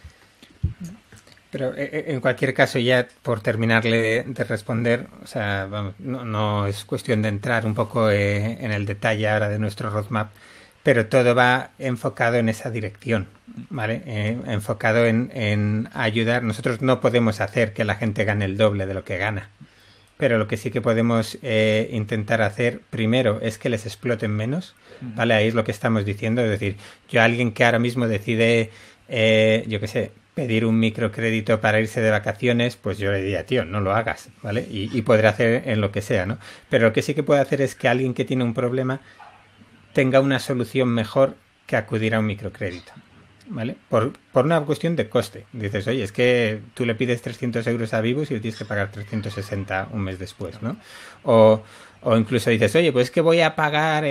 Pero en cualquier caso, ya por terminarle de responder, o sea, vamos, no es cuestión de entrar un poco en el detalle ahora de nuestro roadmap, pero todo va enfocado en esa dirección, ¿vale? Enfocado en ayudar. Nosotros no podemos hacer que la gente gane el doble de lo que gana, pero lo que sí que podemos intentar hacer primero es que les exploten menos, ¿vale? Ahí es lo que estamos diciendo, es decir, yo a alguien que ahora mismo decide, yo qué sé, pedir un microcrédito para irse de vacaciones, pues yo le diría, tío, no lo hagas, ¿vale? Y podrá hacer en lo que sea, ¿no? Pero lo que sí que puede hacer es que alguien que tiene un problema tenga una solución mejor que acudir a un microcrédito, ¿vale? Por una cuestión de coste. Dices, oye, es que tú le pides 300 euros a Vivus y le tienes que pagar 360 un mes después, ¿no? O incluso dices, oye, pues es que voy a pagar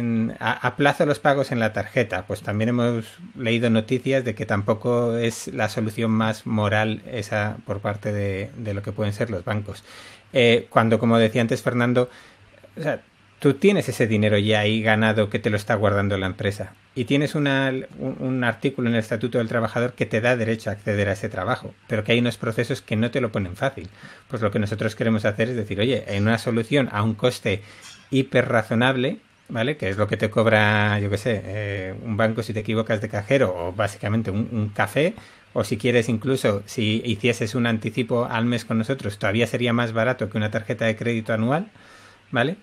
a plazo los pagos en la tarjeta. Pues también hemos leído noticias de que tampoco es la solución más moral esa por parte de lo que pueden ser los bancos. Cuando, como decía antes Fernando, o sea, tú tienes ese dinero ya ahí ganado que te lo está guardando la empresa y tienes un artículo en el Estatuto del Trabajador que te da derecho a acceder a ese trabajo, pero que hay unos procesos que no te lo ponen fácil. Pues lo que nosotros queremos hacer es decir, oye, en una solución a un coste hiper razonable, ¿vale? Que es lo que te cobra, yo qué sé, un banco si te equivocas de cajero o básicamente un café, o si quieres incluso, si hicieses un anticipo al mes con nosotros, todavía sería más barato que una tarjeta de crédito anual, ¿vale?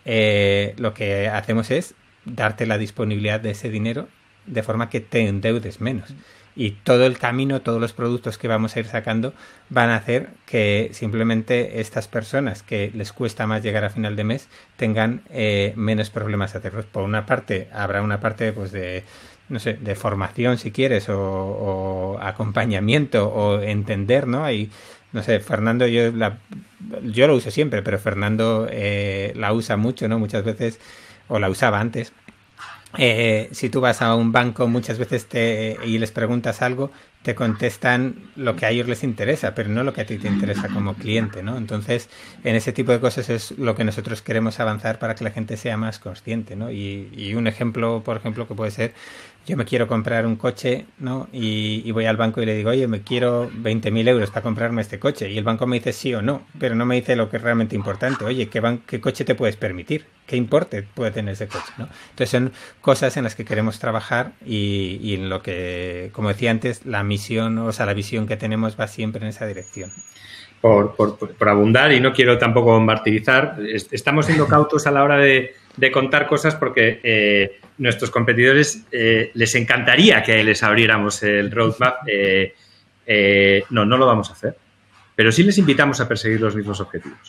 Lo que hacemos es darte la disponibilidad de ese dinero de forma que te endeudes menos. Y todo el camino, todos los productos que vamos a ir sacando van a hacer que simplemente estas personas que les cuesta más llegar a final de mes tengan menos problemas a hacerlos. Por una parte, habrá una parte pues de, no sé, de formación si quieres o acompañamiento o entender, ¿no? Hay, no sé, Fernando, yo lo uso siempre, pero Fernando la usa mucho, ¿no? Muchas veces, o la usaba antes. Si tú vas a un banco muchas veces y les preguntas algo, te contestan lo que a ellos les interesa, pero no lo que a ti te interesa como cliente, ¿no? Entonces, en ese tipo de cosas es lo que nosotros queremos avanzar para que la gente sea más consciente, ¿no? Y un ejemplo, por ejemplo, que puede ser, yo me quiero comprar un coche, ¿no? Y voy al banco y le digo, oye, me quiero 20.000 euros para comprarme este coche. Y el banco me dice sí o no, pero no me dice lo que es realmente importante. Oye, ¿qué coche te puedes permitir? ¿Qué importe puede tener ese coche, ¿no? Entonces son cosas en las que queremos trabajar y en lo que, como decía antes, la misión, o sea, la visión que tenemos va siempre en esa dirección. Por abundar, y no quiero tampoco martirizar, estamos siendo cautos a la hora de contar cosas porque nuestros competidores les encantaría que les abriéramos el roadmap. No lo vamos a hacer. pero sí les invitamos a perseguir los mismos objetivos.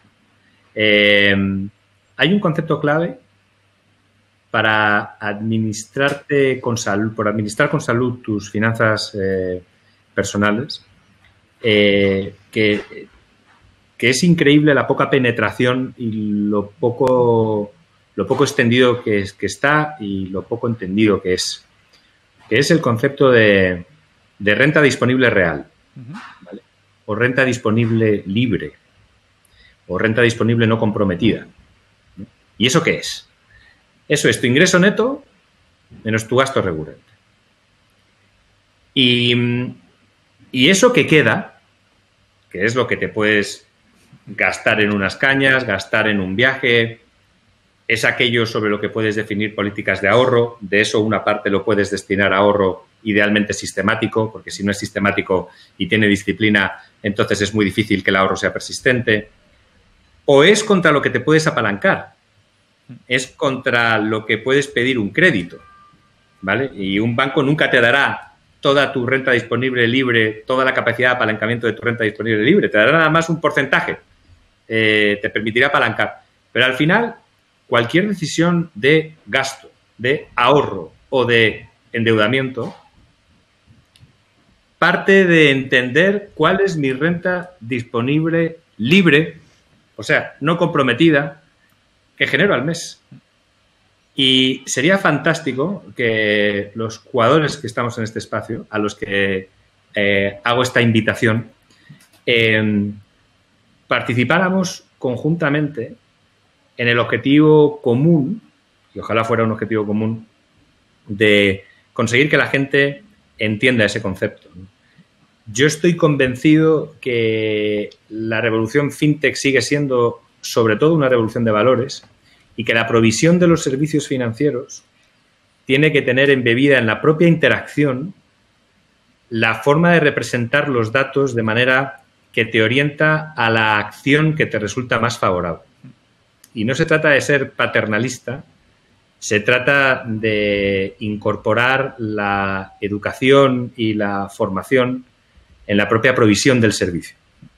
Hay un concepto clave para administrarte con salud, por administrar con salud tus finanzas personales, que es increíble la poca penetración y lo poco extendido que está y lo poco entendido que es el concepto de renta disponible real, ¿vale? O renta disponible libre, o renta disponible no comprometida. ¿Y eso qué es? Eso es tu ingreso neto menos tu gasto recurrente. Y eso que queda, que es lo que te puedes gastar en unas cañas, gastar en un viaje, es aquello sobre lo que puedes definir políticas de ahorro. De eso una parte lo puedes destinar a ahorro idealmente sistemático, porque si no es sistemático y tiene disciplina, entonces es muy difícil que el ahorro sea persistente. O es contra lo que te puedes apalancar, es contra lo que puedes pedir un crédito, ¿vale? Y un banco nunca te dará toda tu renta disponible libre, toda la capacidad de apalancamiento de tu renta disponible libre, te dará nada más un porcentaje, te permitirá apalancar. Pero al final, cualquier decisión de gasto, de ahorro o de endeudamiento parte de entender cuál es mi renta disponible libre, o sea, no comprometida, que genero al mes. Y sería fantástico que los jugadores que estamos en este espacio, a los que hago esta invitación, participáramos conjuntamente en el objetivo común, y ojalá fuera un objetivo común, de conseguir que la gente entienda ese concepto. Yo estoy convencido que la revolución fintech sigue siendo sobre todo una revolución de valores y que la provisión de los servicios financieros tiene que tener embebida en la propia interacción la forma de representar los datos de manera que te orienta a la acción que te resulta más favorable. Y no se trata de ser paternalista, se trata de incorporar la educación y la formación en la propia provisión del servicio.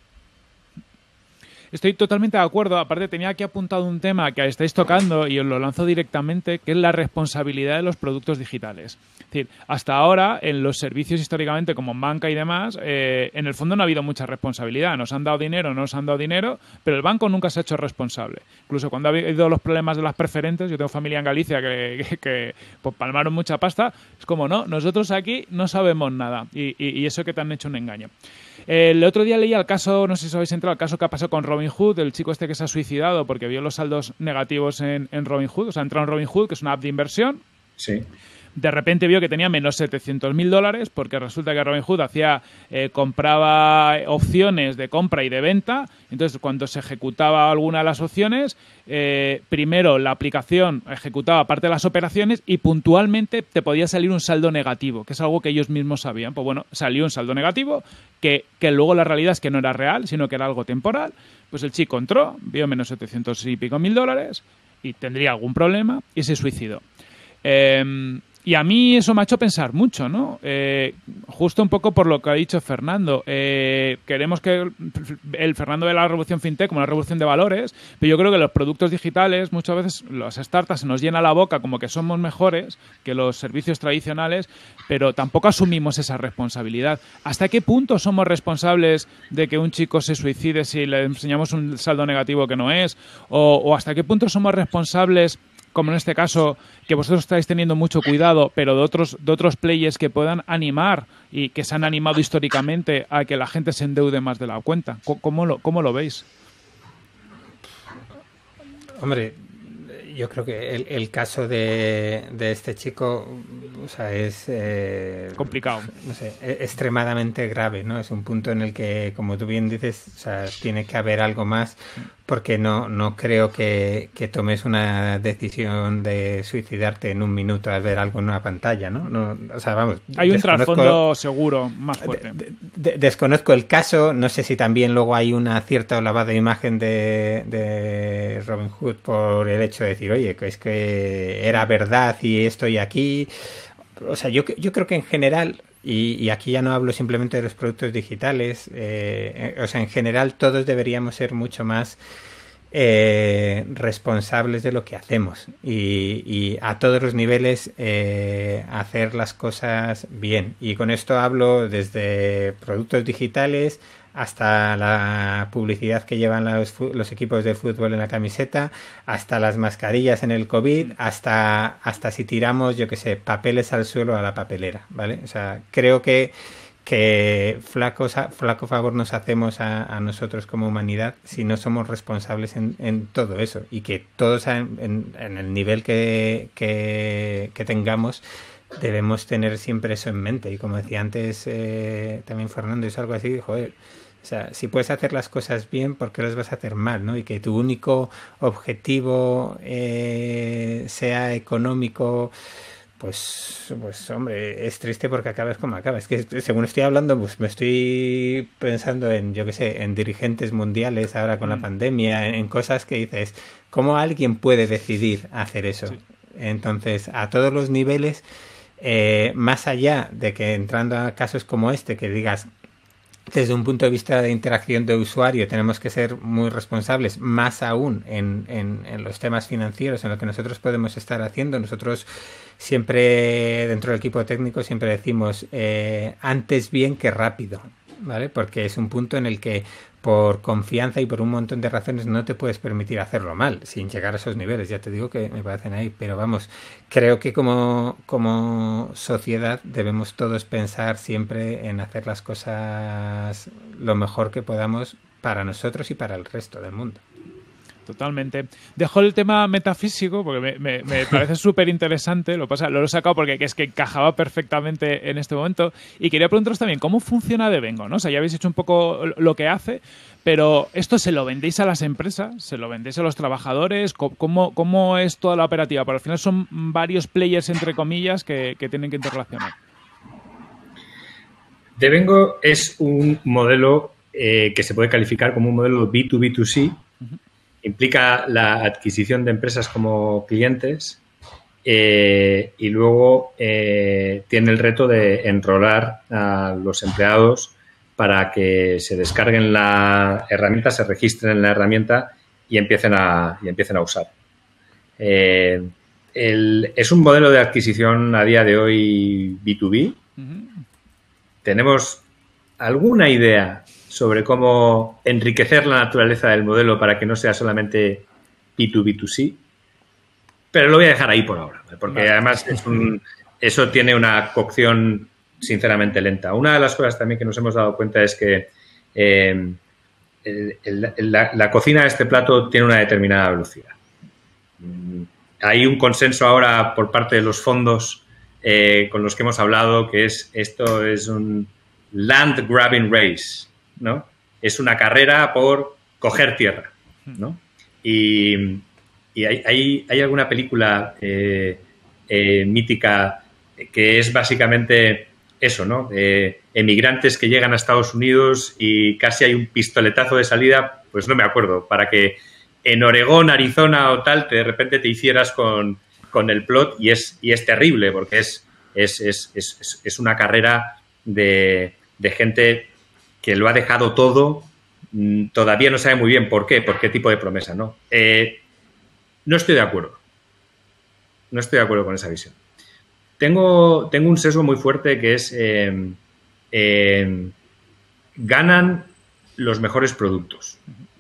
Estoy totalmente de acuerdo. Aparte, tenía aquí apuntado un tema que estáis tocando y os lo lanzo directamente, que es la responsabilidad de los productos digitales. Es decir, hasta ahora, en los servicios históricamente, como en banca y demás, en el fondo no ha habido mucha responsabilidad. Nos han dado dinero, no nos han dado dinero, pero el banco nunca se ha hecho responsable. Incluso cuando ha habido los problemas de las preferentes, yo tengo familia en Galicia que pues, palmaron mucha pasta, es como, no, nosotros aquí no sabemos nada. Y eso que te han hecho un engaño. El otro día leía el caso, no sé si os habéis enterado, el caso que ha pasado con Robinhood, el chico este que se ha suicidado porque vio los saldos negativos en Robinhood, o sea, entró en Robinhood, que es una app de inversión. Sí. De repente vio que tenía menos $700.000 porque resulta que Robinhood compraba opciones de compra y de venta. Entonces, cuando se ejecutaba alguna de las opciones, primero la aplicación ejecutaba parte de las operaciones y puntualmente te podía salir un saldo negativo, que es algo que ellos mismos sabían. Pues bueno, salió un saldo negativo que luego la realidad es que no era real, sino que era algo temporal. Pues el chico entró, vio menos 700 y pico mil dólares y tendría algún problema y se suicidó. Y a mí eso me ha hecho pensar mucho, ¿no? Justo un poco por lo que ha dicho Fernando. Queremos que el Fernando ve la revolución fintech como una revolución de valores, pero yo creo que los productos digitales, muchas veces las startups se nos llena la boca como que somos mejores que los servicios tradicionales, pero tampoco asumimos esa responsabilidad. ¿Hasta qué punto somos responsables de que un chico se suicide si le enseñamos un saldo negativo que no es? ¿O hasta qué punto somos responsables, como en este caso, que vosotros estáis teniendo mucho cuidado, pero de otros players que puedan animar y que se han animado históricamente a que la gente se endeude más de la cuenta? ¿Cómo lo veis? Hombre, yo creo que el caso de este chico, o sea, es complicado. No sé, extremadamente grave, ¿no? Es un punto en el que, como tú bien dices, o sea, tiene que haber algo más, porque no creo que tomes una decisión de suicidarte en un minuto al ver algo en una pantalla, ¿no? O sea, vamos. Hay un trasfondo seguro más fuerte. Desconozco el caso, no sé si también luego hay una cierta lavada de imagen de Robinhood por el hecho de decir, oye, que es que era verdad y estoy aquí. O sea, yo creo que en general y aquí ya no hablo simplemente de los productos digitales, o sea, en general todos deberíamos ser mucho más responsables de lo que hacemos y a todos los niveles hacer las cosas bien. Y con esto hablo desde productos digitales hasta la publicidad que llevan los equipos de fútbol en la camiseta, hasta las mascarillas en el COVID, hasta si tiramos, yo qué sé, papeles al suelo a la papelera, ¿vale? O sea, creo que flaco favor nos hacemos a nosotros como humanidad si no somos responsables en todo eso, y que todos en el nivel que tengamos debemos tener siempre eso en mente. Y como decía antes también Fernando, es algo así, joder, o sea, si puedes hacer las cosas bien, ¿por qué las vas a hacer mal, no? Y que tu único objetivo sea económico, pues hombre, es triste porque acabas como acabas. Es que según estoy hablando, pues me estoy pensando en, yo qué sé, en dirigentes mundiales ahora con la pandemia, en cosas que dices, ¿cómo alguien puede decidir hacer eso? Sí. Entonces, a todos los niveles, más allá de que entrando a casos como este, que digas, desde un punto de vista de interacción de usuario tenemos que ser muy responsables, más aún en los temas financieros, en lo que nosotros podemos estar haciendo. Nosotros siempre, dentro del equipo técnico, siempre decimos antes bien que rápido, ¿vale? Porque es un punto en el que por confianza y por un montón de razones no te puedes permitir hacerlo mal, sin llegar a esos niveles. Ya te digo que me parecen ahí, pero vamos, creo que como sociedad debemos todos pensar siempre en hacer las cosas lo mejor que podamos para nosotros y para el resto del mundo. Totalmente. Dejo el tema metafísico porque me parece súper interesante. Lo he sacado porque es que encajaba perfectamente en este momento. Y quería preguntaros también, ¿cómo funciona Devengo, ¿no? O sea, ya habéis hecho un poco lo que hace, pero ¿esto se lo vendéis a las empresas? ¿Se lo vendéis a los trabajadores? ¿Cómo es toda la operativa? Porque al final son varios players, entre comillas, que tienen que interrelacionar. Devengo es un modelo que se puede calificar como un modelo B2B2C. Uh-huh. Implica la adquisición de empresas como clientes y luego tiene el reto de enrolar a los empleados para que se descarguen la herramienta, se registren en la herramienta y empiecen a usar. Es un modelo de adquisición a día de hoy B2B. Uh-huh. Tenemos alguna idea sobre cómo enriquecer la naturaleza del modelo para que no sea solamente B2B2C, pero lo voy a dejar ahí por ahora, porque además eso tiene una cocción sinceramente lenta. Una de las cosas también que nos hemos dado cuenta es que la cocina de este plato tiene una determinada velocidad. Hay un consenso ahora por parte de los fondos con los que hemos hablado que esto es un land grabbing race, ¿no? Es una carrera por coger tierra, ¿no? Y hay alguna película mítica que es básicamente eso, ¿no? Emigrantes que llegan a Estados Unidos y casi hay un pistoletazo de salida, pues no me acuerdo, para que en Oregón, Arizona o tal, de repente te hicieras con el plot y es terrible porque es una carrera de gente que lo ha dejado todo, todavía no sabe muy bien por qué tipo de promesa, ¿no? No estoy de acuerdo. No estoy de acuerdo con esa visión. Tengo un sesgo muy fuerte que es ganan los mejores productos.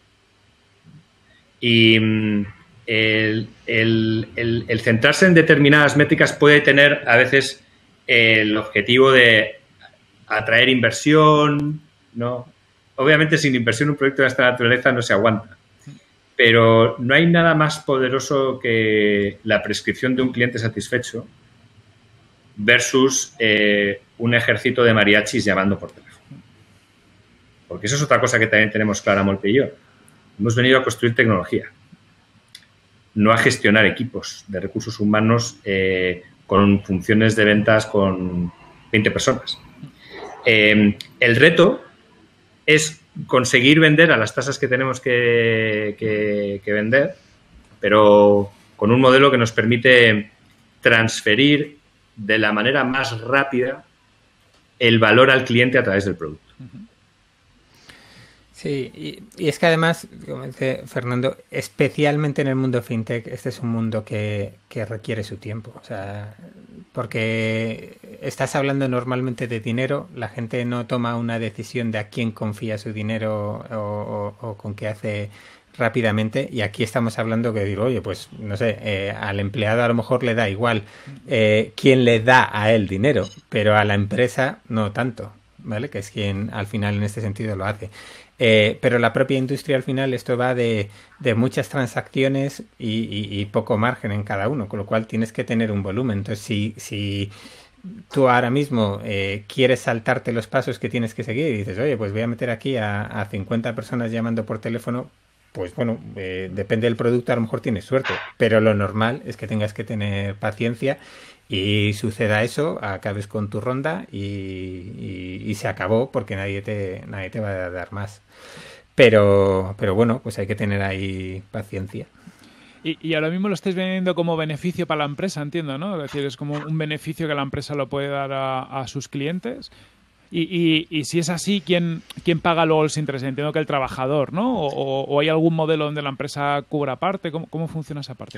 Y el centrarse en determinadas métricas puede tener a veces el objetivo de atraer inversión, ¿no? Obviamente sin inversión un proyecto de esta naturaleza no se aguanta, pero no hay nada más poderoso que la prescripción de un cliente satisfecho versus un ejército de mariachis llamando por teléfono. Porque eso es otra cosa que también tenemos clara Molpe y yo. Hemos venido a construir tecnología, no a gestionar equipos de recursos humanos con funciones de ventas con 20 personas. El reto es conseguir vender a las tasas que tenemos que vender, pero con un modelo que nos permite transferir de la manera más rápida el valor al cliente a través del producto. Sí, y es que además, como dice Fernando, especialmente en el mundo fintech, este es un mundo que requiere su tiempo. O sea, porque estás hablando normalmente de dinero, la gente no toma una decisión de a quién confía su dinero o con qué hace rápidamente, y aquí estamos hablando que digo, oye, pues no sé, al empleado a lo mejor le da igual quién le da a él dinero, pero a la empresa no tanto, ¿vale? Que es quien al final en este sentido lo hace. Pero la propia industria al final esto va de muchas transacciones y poco margen en cada uno, con lo cual tienes que tener un volumen. Entonces, si tú ahora mismo quieres saltarte los pasos que tienes que seguir y dices, oye, pues voy a meter aquí a 50 personas llamando por teléfono, pues bueno, depende del producto, a lo mejor tienes suerte, pero lo normal es que tengas que tener paciencia y suceda eso, acabes con tu ronda y se acabó porque nadie te va a dar más. Pero bueno, pues hay que tener ahí paciencia. Y ahora mismo lo estáis vendiendo como beneficio para la empresa, entiendo, ¿no? Es decir, es como un beneficio que la empresa lo puede dar a sus clientes. Y si es así, ¿quién paga luego los intereses? Entiendo que el trabajador, ¿no? ¿O hay algún modelo donde la empresa cubra parte? ¿Cómo funciona esa parte?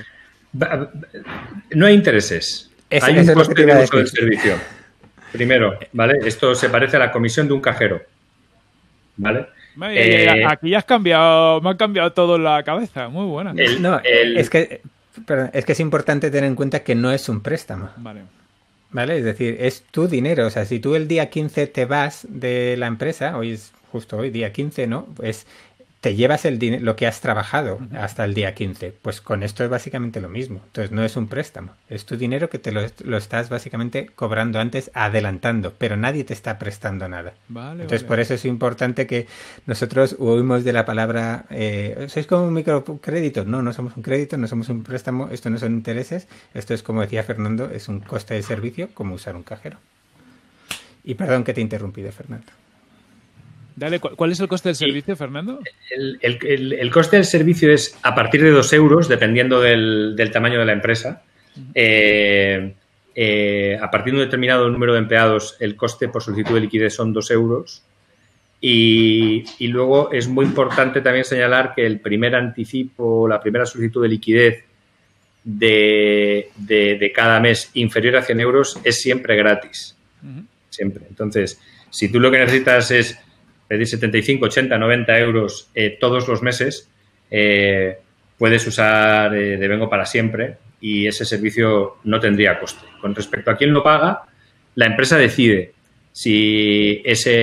No hay intereses. Hay un coste de uso del servicio. Primero, ¿vale? Esto se parece a la comisión de un cajero, ¿vale? Aquí ya me ha cambiado todo en la cabeza. Muy buena. Es que es importante tener en cuenta que no es un préstamo. Vale, es decir, es tu dinero. O sea, si tú el día 15 te vas de la empresa, hoy es justo hoy, día 15, ¿no? Pues te llevas el dinero, lo que has trabajado hasta el día 15. Pues con esto es básicamente lo mismo. Entonces no es un préstamo. Es tu dinero que te lo estás básicamente cobrando antes, adelantando, pero nadie te está prestando nada. Entonces por eso es importante que nosotros huimos de la palabra ¿sois como un microcrédito? No somos un crédito, no somos un préstamo, esto no son intereses, esto es, como decía Fernando, es un coste de servicio como usar un cajero. Y perdón que te he interrumpido, Fernando. Dale, ¿cuál es el coste del servicio, Fernando? El coste del servicio es a partir de 2 euros, dependiendo del tamaño de la empresa. A partir de un determinado número de empleados, el coste por solicitud de liquidez son 2 euros. Y luego es muy importante también señalar que el primer anticipo, la primera solicitud de liquidez de cada mes inferior a 100 euros es siempre gratis. Siempre. Entonces, si tú lo que necesitas es pedir 75, 80, 90 euros todos los meses, puedes usar Devengo para siempre y ese servicio no tendría coste. Con respecto a quién lo paga, la empresa decide si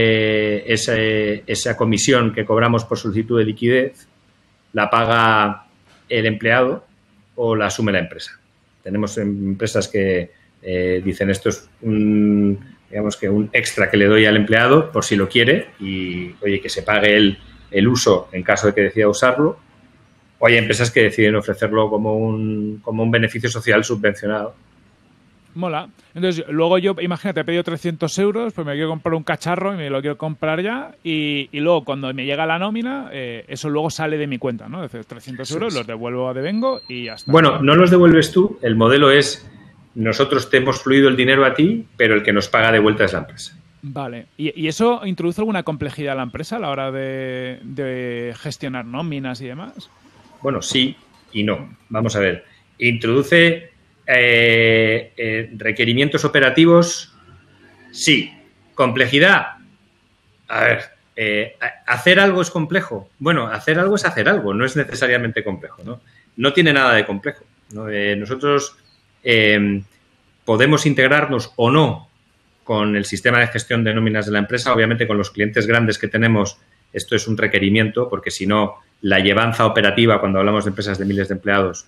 esa comisión que cobramos por solicitud de liquidez la paga el empleado o la asume la empresa. Tenemos empresas que dicen esto es digamos que un extra que le doy al empleado por si lo quiere y, oye, que se pague el uso en caso de que decida usarlo. O hay empresas que deciden ofrecerlo como un beneficio social subvencionado. Mola. Entonces, luego yo, imagínate, he pedido 300 euros, pues me quiero comprar un cacharro y me lo quiero comprar ya y luego cuando me llega la nómina, eso luego sale de mi cuenta, ¿no? Es decir, 300 euros los devuelvo a Devengo y ya está. Bueno, no los devuelves tú, el modelo es nosotros te hemos fluido el dinero a ti, pero el que nos paga de vuelta es la empresa. Vale. ¿Y eso introduce alguna complejidad a la empresa a la hora de gestionar nóminas y demás? Bueno, sí y no. Vamos a ver. Introduce requerimientos operativos, sí. Complejidad. A ver, ¿hacer algo es complejo? Bueno, hacer algo es hacer algo, no es necesariamente complejo, ¿no? No tiene nada de complejo, ¿no? Nosotros podemos integrarnos o no con el sistema de gestión de nóminas de la empresa. Obviamente, con los clientes grandes que tenemos, esto es un requerimiento, porque si no, la llevanza operativa, cuando hablamos de empresas de miles de empleados,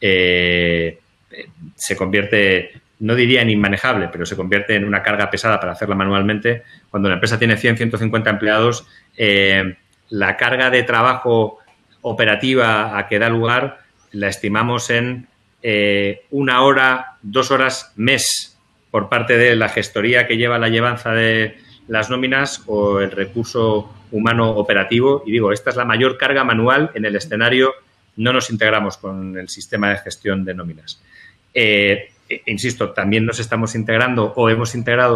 se convierte, no diría en inmanejable, pero se convierte en una carga pesada para hacerla manualmente. Cuando la empresa tiene 100, 150 empleados, la carga de trabajo operativa a que da lugar la estimamos en 1 hora, 2 horas mes por parte de la gestoría que lleva la llevanza de las nóminas o el recurso humano operativo. Y digo, esta es la mayor carga manual en el escenario. No nos integramos con el sistema de gestión de nóminas. Insisto, también nos estamos integrando o hemos integrado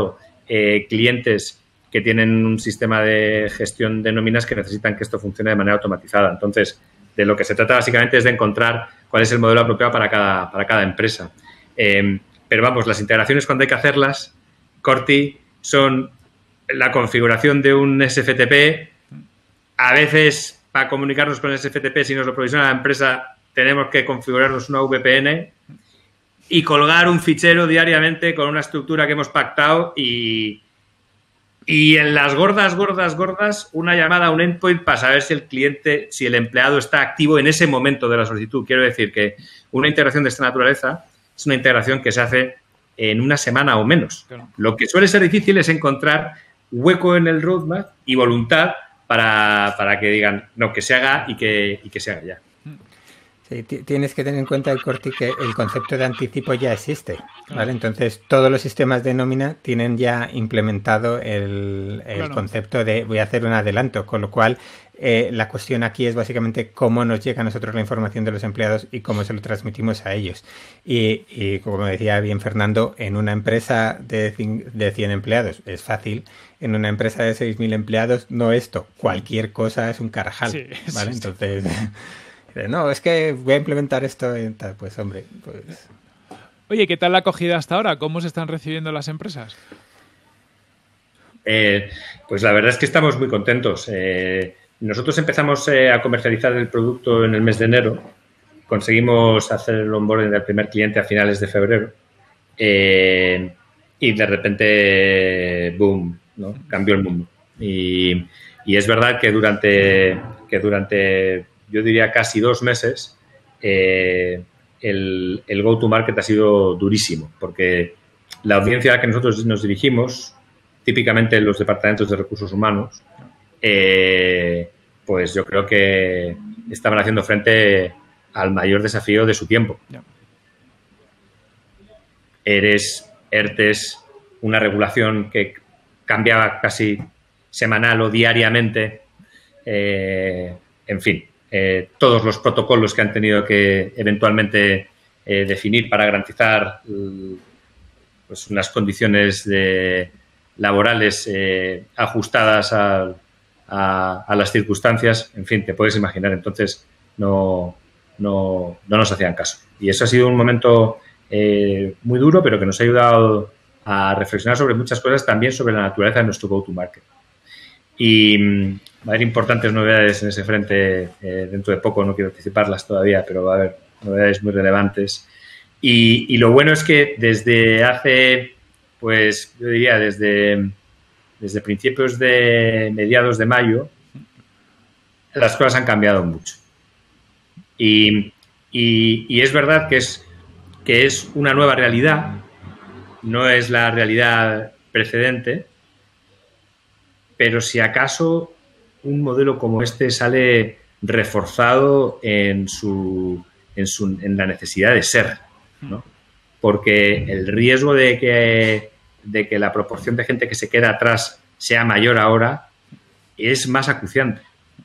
clientes que tienen un sistema de gestión de nóminas que necesitan que esto funcione de manera automatizada. Entonces, de lo que se trata básicamente es de encontrar cuál es el modelo apropiado para cada empresa. Pero vamos, las integraciones cuando hay que hacerlas, Corti, son la configuración de un SFTP. A veces, para comunicarnos con el SFTP, si nos lo provisiona la empresa, tenemos que configurarnos una VPN y colgar un fichero diariamente con una estructura que hemos pactado y en las gordas, una llamada a un endpoint para saber si el cliente, si el empleado está activo en ese momento de la solicitud. Quiero decir que una integración de esta naturaleza es una integración que se hace en una semana o menos. Claro. Lo que suele ser difícil es encontrar hueco en el roadmap y voluntad para que digan, no, que se haga y que se haga ya. Sí, tienes que tener en cuenta, el Corti, que el concepto de anticipo ya existe, ¿vale? Entonces, todos los sistemas de nómina tienen ya implementado el concepto de voy a hacer un adelanto, con lo cual la cuestión aquí es básicamente cómo nos llega a nosotros la información de los empleados y cómo se lo transmitimos a ellos. Y como decía bien Fernando, en una empresa de 100 empleados es fácil, en una empresa de 6.000 empleados no esto, cualquier cosa es un carajal, sí, ¿vale? Sí, entonces... No, es que voy a implementar esto y tal. Pues, hombre, pues... Oye, ¿qué tal la acogida hasta ahora? ¿Cómo se están recibiendo las empresas? Pues la verdad es que estamos muy contentos. Nosotros empezamos a comercializar el producto en el mes de enero. Conseguimos hacer el onboarding del primer cliente a finales de febrero. Y de repente, boom, ¿no? Cambió el mundo. Y es verdad que durante yo diría casi 2 meses, el go-to-market ha sido durísimo, porque la audiencia a la que nosotros nos dirigimos, típicamente los departamentos de recursos humanos, pues yo creo que estaban haciendo frente al mayor desafío de su tiempo. ERTES, una regulación que cambiaba casi semanal o diariamente, en fin. Todos los protocolos que han tenido que eventualmente definir para garantizar pues unas condiciones laborales ajustadas a las circunstancias, en fin, te puedes imaginar. Entonces, no nos hacían caso. Y eso ha sido un momento muy duro, pero que nos ha ayudado a reflexionar sobre muchas cosas, también sobre la naturaleza de nuestro go-to-market. Y va a haber importantes novedades en ese frente dentro de poco, no quiero anticiparlas todavía, pero va a haber novedades muy relevantes. Y lo bueno es que desde hace, pues yo diría desde principios de mediados de mayo, las cosas han cambiado mucho. Y es verdad que es una nueva realidad, no es la realidad precedente, pero si acaso un modelo como este sale reforzado en la necesidad de ser, ¿no? Porque el riesgo de que la proporción de gente que se queda atrás sea mayor ahora es más acuciante.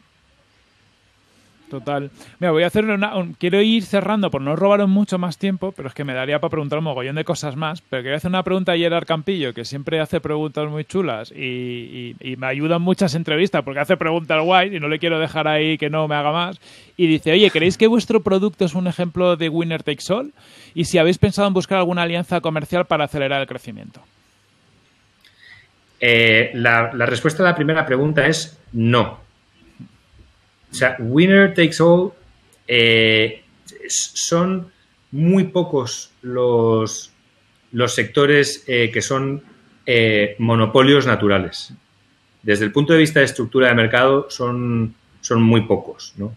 Total. Mira, voy a hacer quiero ir cerrando por no robaros mucho más tiempo, pero es que me daría para preguntar un mogollón de cosas más. Pero quería hacer una pregunta a Gerard Campillo, que siempre hace preguntas muy chulas y me ayuda en muchas entrevistas porque hace preguntas guay y no le quiero dejar ahí que no me haga más. Y dice, oye, ¿creéis que vuestro producto es un ejemplo de winner takes all? Y si habéis pensado en buscar alguna alianza comercial para acelerar el crecimiento. La respuesta a la primera pregunta es no. O sea, winner takes all, son muy pocos los sectores que son monopolios naturales. Desde el punto de vista de estructura de mercado son muy pocos, ¿no?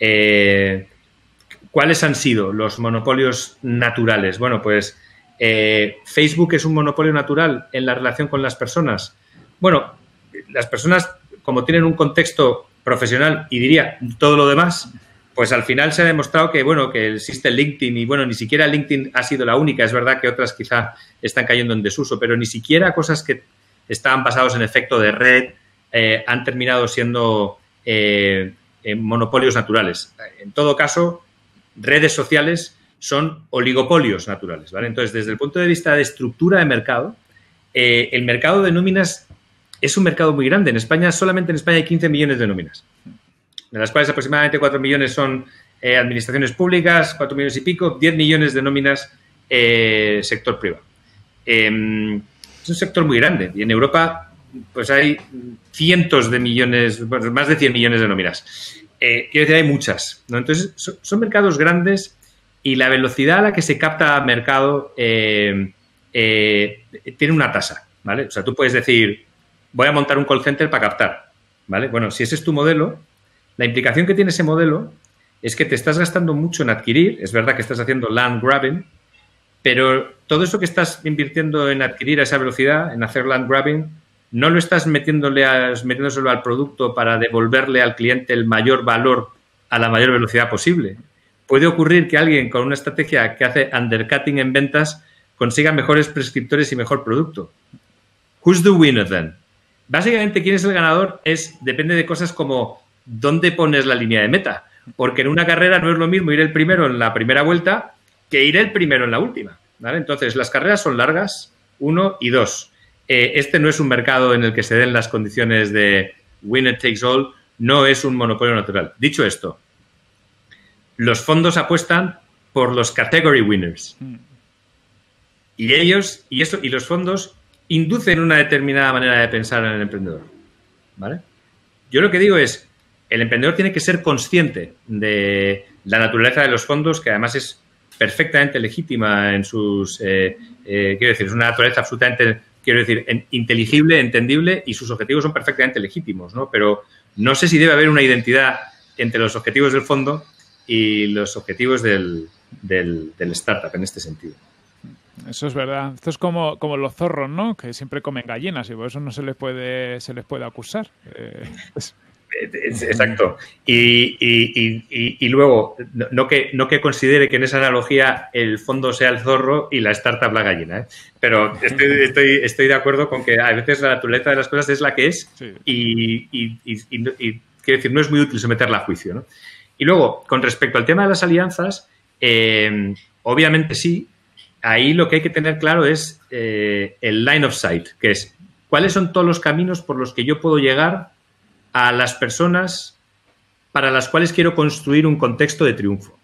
¿Cuáles han sido los monopolios naturales? Bueno, pues Facebook es un monopolio natural en la relación con las personas. Bueno, las personas, como tienen un contexto profesional y diría todo lo demás, pues al final se ha demostrado que, bueno, que existe LinkedIn y, bueno, ni siquiera LinkedIn ha sido la única. Es verdad que otras quizá están cayendo en desuso, pero ni siquiera cosas que estaban basados en efecto de red han terminado siendo monopolios naturales. En todo caso, redes sociales son oligopolios naturales, ¿vale? Entonces, desde el punto de vista de estructura de mercado, el mercado de nóminas es un mercado muy grande. En España, solamente en España hay 15 millones de nóminas, de las cuales aproximadamente 4 millones son administraciones públicas, 4 millones y pico, 10 millones de nóminas sector privado. Es un sector muy grande y en Europa pues hay cientos de millones, bueno, más de 100 millones de nóminas. Quiero decir, hay muchas, ¿no? Entonces, son mercados grandes y la velocidad a la que se capta mercado tiene una tasa, ¿vale? O sea, tú puedes decir, voy a montar un call center para captar, ¿vale? Bueno, si ese es tu modelo, la implicación que tiene ese modelo es que te estás gastando mucho en adquirir. Es verdad que estás haciendo land grabbing, pero todo eso que estás invirtiendo en adquirir a esa velocidad, en hacer land grabbing, no lo estás metiéndoselo al producto para devolverle al cliente el mayor valor a la mayor velocidad posible. Puede ocurrir que alguien con una estrategia que hace undercutting en ventas consiga mejores prescriptores y mejor producto. Who's the winner then? Básicamente, quién es el ganador depende de cosas como dónde pones la línea de meta. Porque en una carrera no es lo mismo ir el primero en la primera vuelta que ir el primero en la última, ¿vale? Entonces, las carreras son largas, 1 y 2. Este no es un mercado en el que se den las condiciones de winner takes all, no es un monopolio natural. Dicho esto, los fondos apuestan por los category winners. Y los fondos inducen una determinada manera de pensar en el emprendedor, ¿vale? Yo lo que digo es, el emprendedor tiene que ser consciente de la naturaleza de los fondos, que además es perfectamente legítima en sus... quiero decir, es una naturaleza absolutamente, inteligible, entendible, y sus objetivos son perfectamente legítimos, ¿no? Pero no sé si debe haber una identidad entre los objetivos del fondo y los objetivos del startup en este sentido. Eso es verdad. Esto es como los zorros, ¿no? Que siempre comen gallinas y por eso no se les puede acusar. Exacto. Y luego, no que considere que en esa analogía el fondo sea el zorro y la startup la gallina, ¿eh? Pero estoy de acuerdo con que a veces la naturaleza de las cosas es la que es, sí. y quiero decir, no es muy útil someterla a juicio, ¿no? Y luego, con respecto al tema de las alianzas, obviamente sí, ahí lo que hay que tener claro es el line of sight, que es cuáles son todos los caminos por los que yo puedo llegar a las personas para las cuales quiero construir un contexto de triunfo.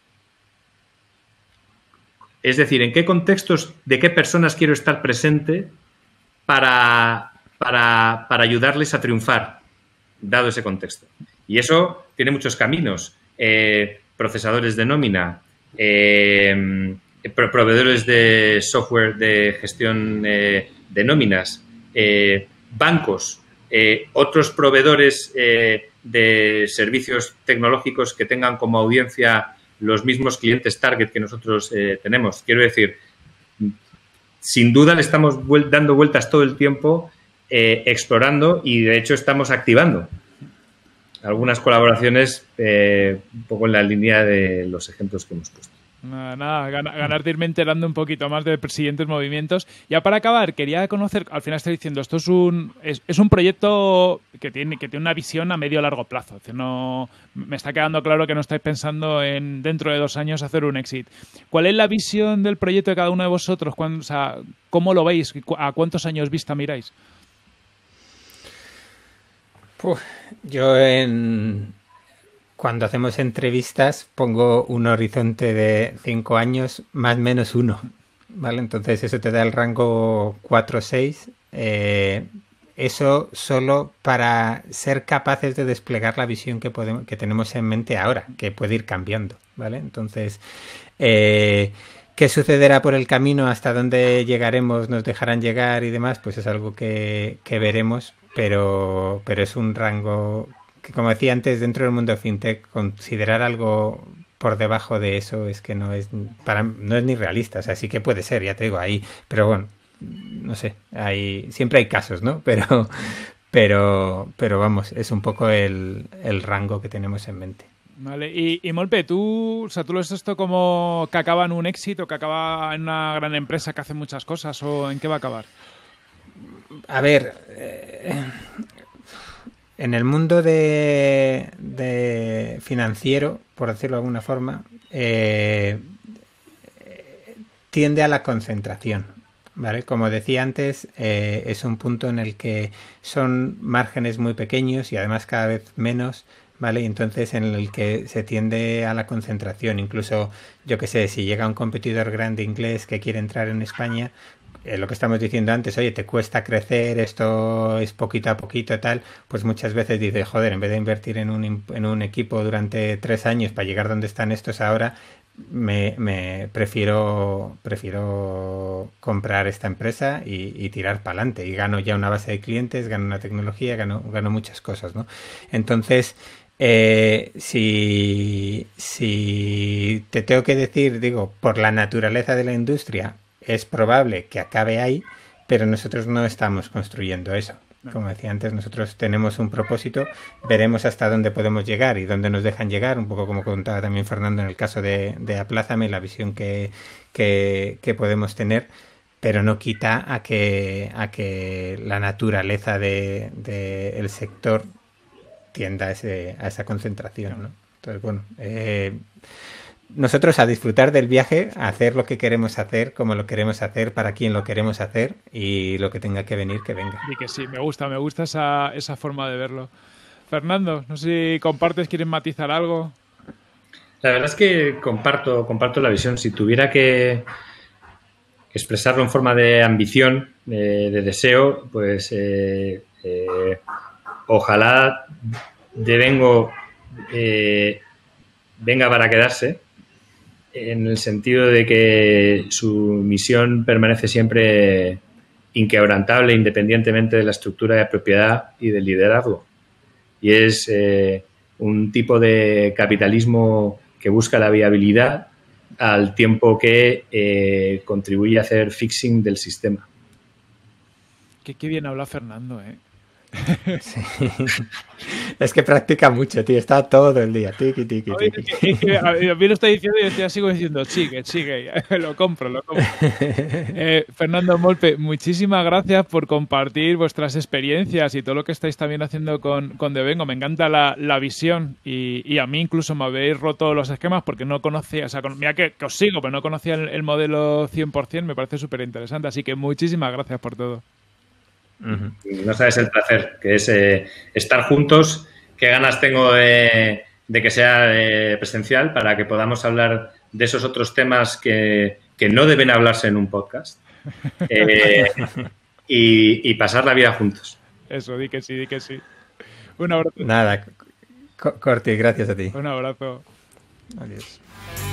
Es decir, en qué contextos, de qué personas quiero estar presente para ayudarles a triunfar, dado ese contexto. Y eso tiene muchos caminos. Procesadores de nómina, proveedores de software de gestión de nóminas, bancos, otros proveedores de servicios tecnológicos que tengan como audiencia los mismos clientes target que nosotros tenemos. Quiero decir, sin duda le estamos dando vueltas todo el tiempo, explorando, y de hecho estamos activando algunas colaboraciones un poco en la línea de los ejemplos que hemos puesto. Nada, ganar de irme enterando un poquito más de siguientes movimientos. Ya para acabar, quería conocer, al final estoy diciendo, esto es un proyecto que tiene una visión a medio o largo plazo. Es decir, no, me está quedando claro que no estáis pensando en dentro de 2 años hacer un exit. ¿Cuál es la visión del proyecto de cada uno de vosotros? O sea, ¿cómo lo veis? ¿A cuántos años vista miráis? Yo cuando hacemos entrevistas pongo un horizonte de 5 años más o menos 1, ¿vale? Entonces eso te da el rango 4 o 6. Eso solo para ser capaces de desplegar la visión que tenemos en mente ahora, que puede ir cambiando, ¿vale? Entonces, ¿qué sucederá por el camino? ¿Hasta dónde llegaremos? ¿Nos dejarán llegar y demás? Pues es algo que veremos, pero es un rango que, como decía antes, dentro del mundo fintech, considerar algo por debajo de eso es que no es ni realista. O sea, sí que puede ser, ya te digo, ahí, pero bueno, no sé, siempre hay casos, ¿no? Pero vamos, es un poco el rango que tenemos en mente. Vale, y Molpe, ¿tú lo ves esto como que acaba en un éxito, que acaba en una gran empresa que hace muchas cosas, o en qué va a acabar? A ver, en el mundo de financiero, por decirlo de alguna forma, tiende a la concentración, ¿vale? Como decía antes, es un punto en el que son márgenes muy pequeños y además cada vez menos, ¿vale? Y entonces en el que se tiende a la concentración. Incluso, yo que sé, si llega un competidor grande inglés que quiere entrar en España, lo que estamos diciendo antes, oye, te cuesta crecer, esto es poquito a poquito tal, pues muchas veces dices, joder, en vez de invertir en un equipo durante 3 años para llegar donde están estos ahora, me prefiero comprar esta empresa y tirar para adelante. Y gano ya una base de clientes, gano una tecnología, gano muchas cosas, ¿no? Entonces, si te tengo que decir, digo, por la naturaleza de la industria, es probable que acabe ahí, pero nosotros no estamos construyendo eso. Como decía antes, nosotros tenemos un propósito, veremos hasta dónde podemos llegar y dónde nos dejan llegar, un poco como contaba también Fernando en el caso de Aplázame, la visión que podemos tener, pero no quita a que la naturaleza del sector tienda a esa concentración, ¿no? Entonces, bueno, nosotros a disfrutar del viaje, a hacer lo que queremos hacer, como lo queremos hacer, para quien lo queremos hacer y lo que tenga que venir, que venga. Y que sí, me gusta esa forma de verlo. Fernando, no sé si compartes, ¿quieres matizar algo? La verdad es que comparto la visión. Si tuviera que expresarlo en forma de ambición, de deseo, pues ojalá Devengo venga para quedarse, en el sentido de que su misión permanece siempre inquebrantable, independientemente de la estructura de propiedad y del liderazgo. Y es un tipo de capitalismo que busca la viabilidad al tiempo que contribuye a hacer fixing del sistema. Qué bien habla Fernando, ¿eh? Sí. Es que practica mucho, tío. Está todo el día. Tiki, tiki, tiki. A mí lo está diciendo y yo sigo diciendo, sigue. Lo compro. Fernando Molpe, muchísimas gracias por compartir vuestras experiencias y todo lo que estáis también haciendo con Devengo. Me encanta la visión y a mí incluso me habéis roto los esquemas porque no conocía, o sea, mira que os sigo, pero no conocía el modelo 100%. Me parece súper interesante. Así que muchísimas gracias por todo. No sabes el placer que es estar juntos. Qué ganas tengo de que sea presencial para que podamos hablar de esos otros temas que no deben hablarse en un podcast y pasar la vida juntos. Eso, di que sí. Un abrazo. Nada, Corti, gracias a ti. Un abrazo. Adiós.